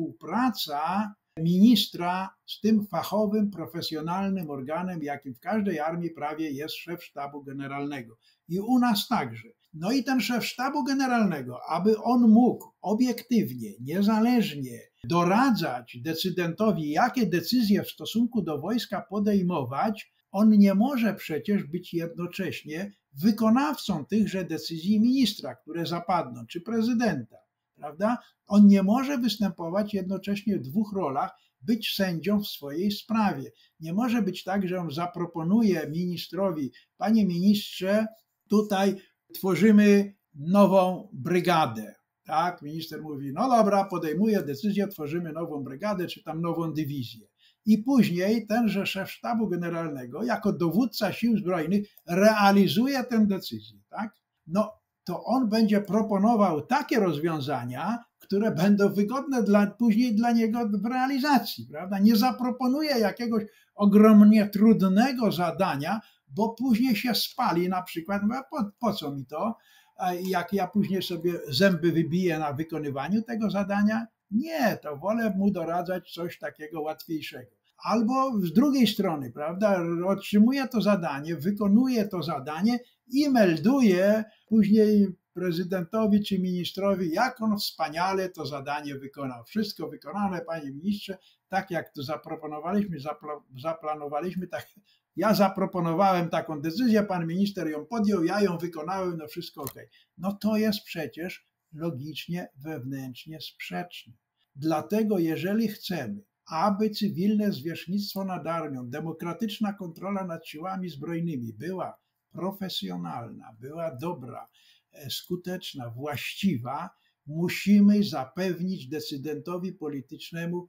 współpraca ministra z tym fachowym, profesjonalnym organem, jakim w każdej armii prawie jest szef sztabu generalnego. I u nas także. No i ten szef sztabu generalnego, aby on mógł obiektywnie, niezależnie doradzać decydentowi, jakie decyzje w stosunku do wojska podejmować, on nie może przecież być jednocześnie wykonawcą tychże decyzji ministra, które zapadną, czy prezydenta, prawda? On nie może występować jednocześnie w dwóch rolach, być sędzią w swojej sprawie. Nie może być tak, że on zaproponuje ministrowi, panie ministrze, tutaj tworzymy nową brygadę. Tak, minister mówi, no dobra, podejmuje decyzję, tworzymy nową brygadę, czy tam nową dywizję. I później tenże szef sztabu generalnego, jako dowódca sił zbrojnych, realizuje tę decyzję. Tak? No to on będzie proponował takie rozwiązania, które będą wygodne dla, później dla niego w realizacji. Prawda? Nie zaproponuje jakiegoś ogromnie trudnego zadania, bo później się spali na przykład, no, po, po co mi to, jak ja później sobie zęby wybiję na wykonywaniu tego zadania. Nie, to wolę mu doradzać coś takiego łatwiejszego. Albo z drugiej strony, prawda, otrzymuje to zadanie, wykonuje to zadanie i melduje później prezydentowi czy ministrowi, jak on wspaniale to zadanie wykonał. Wszystko wykonane, panie ministrze, tak jak to zaproponowaliśmy, zaplanowaliśmy, tak. Ja zaproponowałem taką decyzję, pan minister ją podjął, ja ją wykonałem, no wszystko okej. No to jest przecież logicznie, wewnętrznie sprzeczne. Dlatego jeżeli chcemy, aby cywilne zwierzchnictwo nad armią, demokratyczna kontrola nad siłami zbrojnymi była profesjonalna, była dobra, skuteczna, właściwa, musimy zapewnić decydentowi politycznemu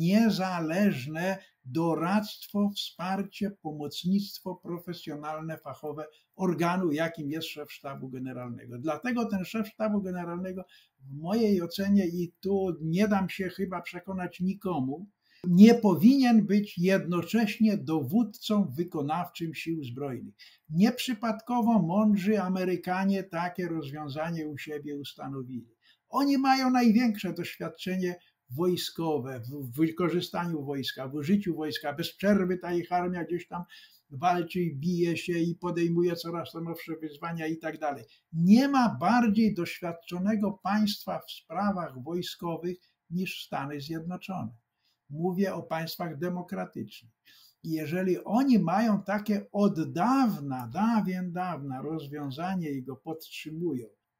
niezależne doradztwo, wsparcie, pomocnictwo profesjonalne, fachowe organu, jakim jest szef sztabu generalnego. Dlatego ten szef sztabu generalnego w mojej ocenie, i tu nie dam się chyba przekonać nikomu, nie powinien być jednocześnie dowódcą wykonawczym sił zbrojnych. Nieprzypadkowo mądrzy Amerykanie takie rozwiązanie u siebie ustanowili. Oni mają największe doświadczenie wojskowe, w wykorzystaniu wojska, w użyciu wojska. Bez przerwy ta ich armia gdzieś tam walczy i bije się i podejmuje coraz to nowsze wyzwania i tak dalej. Nie ma bardziej doświadczonego państwa w sprawach wojskowych niż Stany Zjednoczone. Mówię o państwach demokratycznych. I jeżeli oni mają takie od dawna, dawien dawna rozwiązanie i go podtrzymują,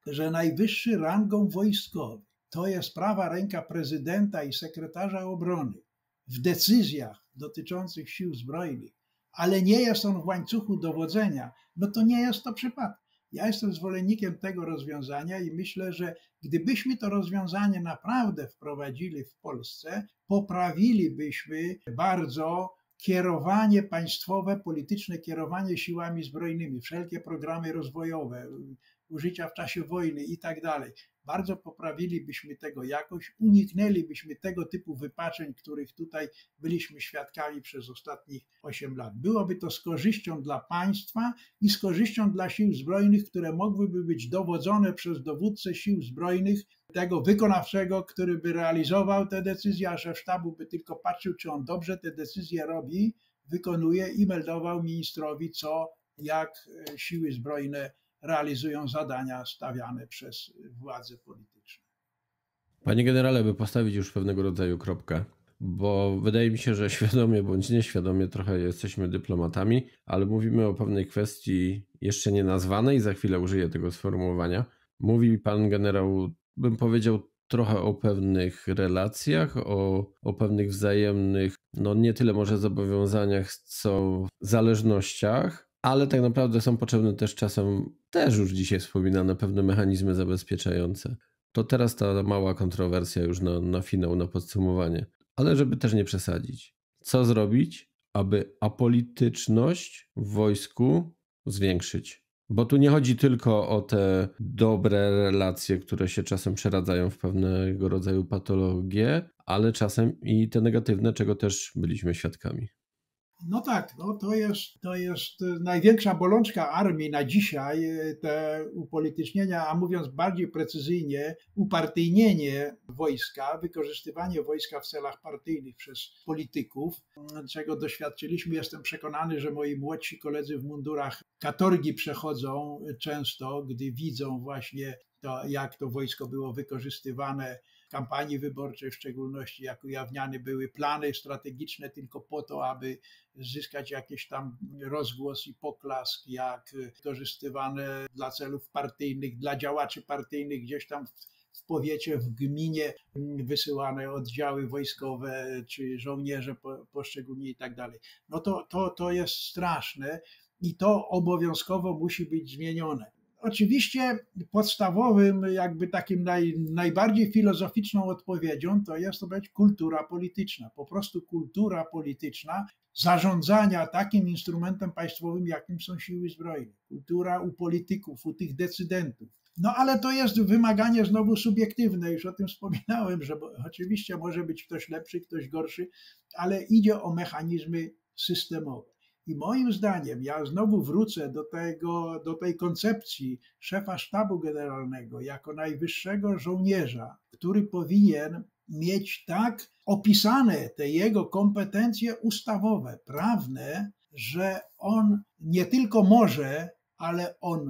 że najwyższy rangą wojskowy to jest prawa ręka prezydenta i sekretarza obrony w decyzjach dotyczących sił zbrojnych, ale nie jest on w łańcuchu dowodzenia, no to nie jest to przypadek. Ja jestem zwolennikiem tego rozwiązania i myślę, że gdybyśmy to rozwiązanie naprawdę wprowadzili w Polsce, poprawilibyśmy bardzo kierowanie państwowe, polityczne kierowanie siłami zbrojnymi, wszelkie programy rozwojowe, użycia w czasie wojny i tak dalej. Bardzo poprawilibyśmy tego jakość, uniknęlibyśmy tego typu wypaczeń, których tutaj byliśmy świadkami przez ostatnich osiem lat. Byłoby to z korzyścią dla państwa i z korzyścią dla sił zbrojnych, które mogłyby być dowodzone przez dowódcę sił zbrojnych, tego wykonawczego, który by realizował te decyzje, a szef sztabu by tylko patrzył, czy on dobrze te decyzje robi, wykonuje i meldował ministrowi, co, jak siły zbrojne realizują zadania stawiane przez władze polityczne. Panie generale, by postawić już pewnego rodzaju kropkę, bo wydaje mi się, że świadomie bądź nieświadomie trochę jesteśmy dyplomatami, ale mówimy o pewnej kwestii jeszcze nie nazwanej, za chwilę użyję tego sformułowania. Mówi pan generał, bym powiedział, trochę o pewnych relacjach, o, o pewnych wzajemnych, no nie tyle może zobowiązaniach, co zależnościach, ale tak naprawdę są potrzebne też czasem, też już dzisiaj wspominane, pewne mechanizmy zabezpieczające. To teraz ta mała kontrowersja już na, na finał, na podsumowanie. Ale żeby też nie przesadzić. Co zrobić, aby apolityczność w wojsku zwiększyć? Bo tu nie chodzi tylko o te dobre relacje, które się czasem przeradzają w pewnego rodzaju patologie, ale czasem i te negatywne, czego też byliśmy świadkami. No tak, no to jest, to jest największa bolączka armii na dzisiaj, te upolitycznienia, a mówiąc bardziej precyzyjnie, upartyjnienie wojska, wykorzystywanie wojska w celach partyjnych przez polityków, czego doświadczyliśmy. Jestem przekonany, że moi młodsi koledzy w mundurach katorgi przechodzą często, gdy widzą właśnie to, jak to wojsko było wykorzystywane w kampanii wyborczej, w szczególności jak ujawniane były plany strategiczne tylko po to, aby zyskać jakiś tam rozgłos i poklask, jak wykorzystywane dla celów partyjnych, dla działaczy partyjnych gdzieś tam w powiecie, w gminie wysyłane oddziały wojskowe czy żołnierze poszczególni i tak dalej. No to, to, to jest straszne i to obowiązkowo musi być zmienione. Oczywiście podstawowym, jakby takim naj, najbardziej filozoficzną odpowiedzią to jest to być kultura polityczna. Po prostu kultura polityczna zarządzania takim instrumentem państwowym, jakim są siły zbrojne. Kultura u polityków, u tych decydentów. No ale to jest wymaganie znowu subiektywne, już o tym wspominałem, że oczywiście może być ktoś lepszy, ktoś gorszy, ale idzie o mechanizmy systemowe. I moim zdaniem, ja znowu wrócę do, tego, do tej koncepcji szefa sztabu generalnego jako najwyższego żołnierza, który powinien mieć tak opisane te jego kompetencje ustawowe, prawne, że on nie tylko może, ale on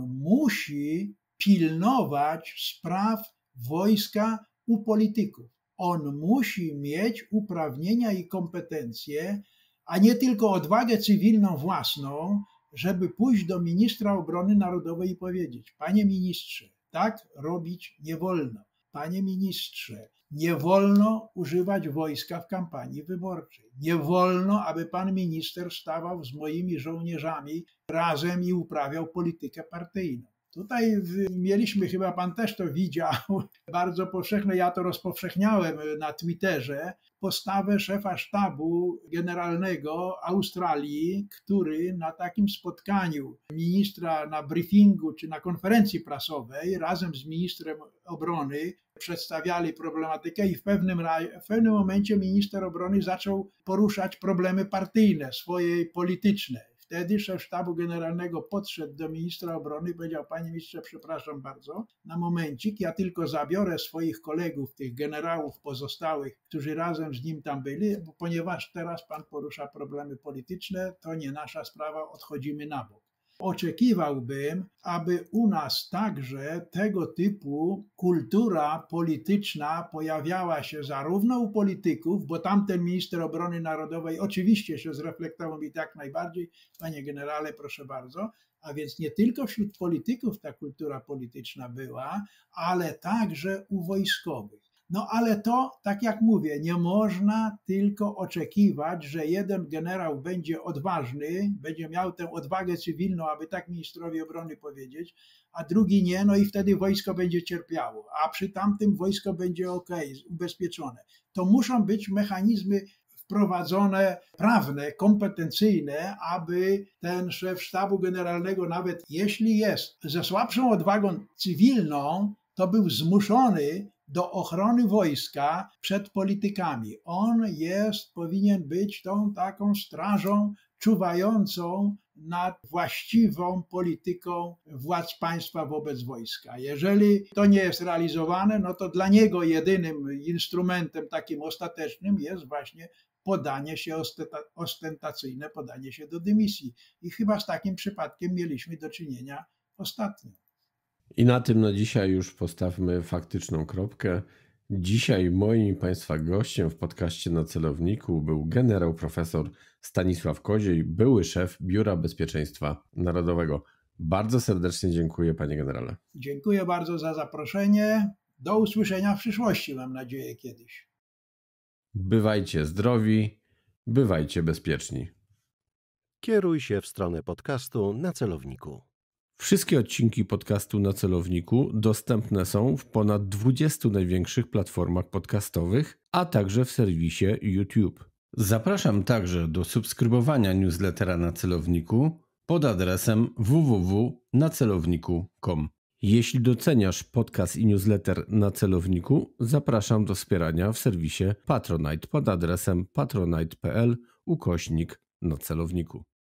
musi pilnować spraw wojska u polityków. On musi mieć uprawnienia i kompetencje, a nie tylko odwagę cywilną własną, żeby pójść do ministra obrony narodowej i powiedzieć: panie ministrze, tak robić nie wolno. Panie ministrze, nie wolno używać wojska w kampanii wyborczej. Nie wolno, aby pan minister stawał z moimi żołnierzami razem i uprawiał politykę partyjną. Tutaj mieliśmy, chyba pan też to widział, bardzo powszechne, ja to rozpowszechniałem na Twitterze, postawę szefa sztabu generalnego Australii, który na takim spotkaniu ministra, na briefingu czy na konferencji prasowej razem z ministrem obrony przedstawiali problematykę i w pewnym, w pewnym momencie minister obrony zaczął poruszać problemy partyjne, swoje polityczne. Wtedy szef sztabu generalnego podszedł do ministra obrony i powiedział: panie ministrze, przepraszam bardzo, na momencik, ja tylko zabiorę swoich kolegów, tych generałów pozostałych, którzy razem z nim tam byli, ponieważ teraz pan porusza problemy polityczne, to nie nasza sprawa, odchodzimy na bok. oczekiwałbym, aby u nas także tego typu kultura polityczna pojawiała się zarówno u polityków, bo tamten minister obrony narodowej oczywiście się zreflektował i tak najbardziej, panie generale, proszę bardzo, a więc nie tylko wśród polityków ta kultura polityczna była, ale także u wojskowych. No ale to, tak jak mówię, nie można tylko oczekiwać, że jeden generał będzie odważny, będzie miał tę odwagę cywilną, aby tak ministrowi obrony powiedzieć, a drugi nie, no i wtedy wojsko będzie cierpiało, a przy tamtym wojsko będzie ok, ubezpieczone. To muszą być mechanizmy wprowadzone, prawne, kompetencyjne, aby ten szef sztabu generalnego, nawet jeśli jest ze słabszą odwagą cywilną, to był zmuszony do ochrony wojska przed politykami. On jest, powinien być tą taką strażą czuwającą nad właściwą polityką władz państwa wobec wojska. Jeżeli to nie jest realizowane, no to dla niego jedynym instrumentem takim ostatecznym jest właśnie podanie się, ostentacyjne podanie się do dymisji. I chyba z takim przypadkiem mieliśmy do czynienia ostatnio. I na tym na dzisiaj już postawmy faktyczną kropkę. Dzisiaj moim i Państwa gościem w podcaście Na Celowniku był generał profesor Stanisław Koziej, były szef Biura Bezpieczeństwa Narodowego. Bardzo serdecznie dziękuję, panie generale. Dziękuję bardzo za zaproszenie. Do usłyszenia w przyszłości, mam nadzieję, kiedyś. Bywajcie zdrowi, bywajcie bezpieczni. Kieruj się w stronę podcastu Na Celowniku. Wszystkie odcinki podcastu Na Celowniku dostępne są w ponad dwudziestu największych platformach podcastowych, a także w serwisie YouTube. Zapraszam także do subskrybowania newslettera Na Celowniku pod adresem w w w kropka na celowniku kropka com. Jeśli doceniasz podcast i newsletter Na Celowniku, zapraszam do wspierania w serwisie Patronite pod adresem patronite kropka pl ukośnik na celowniku.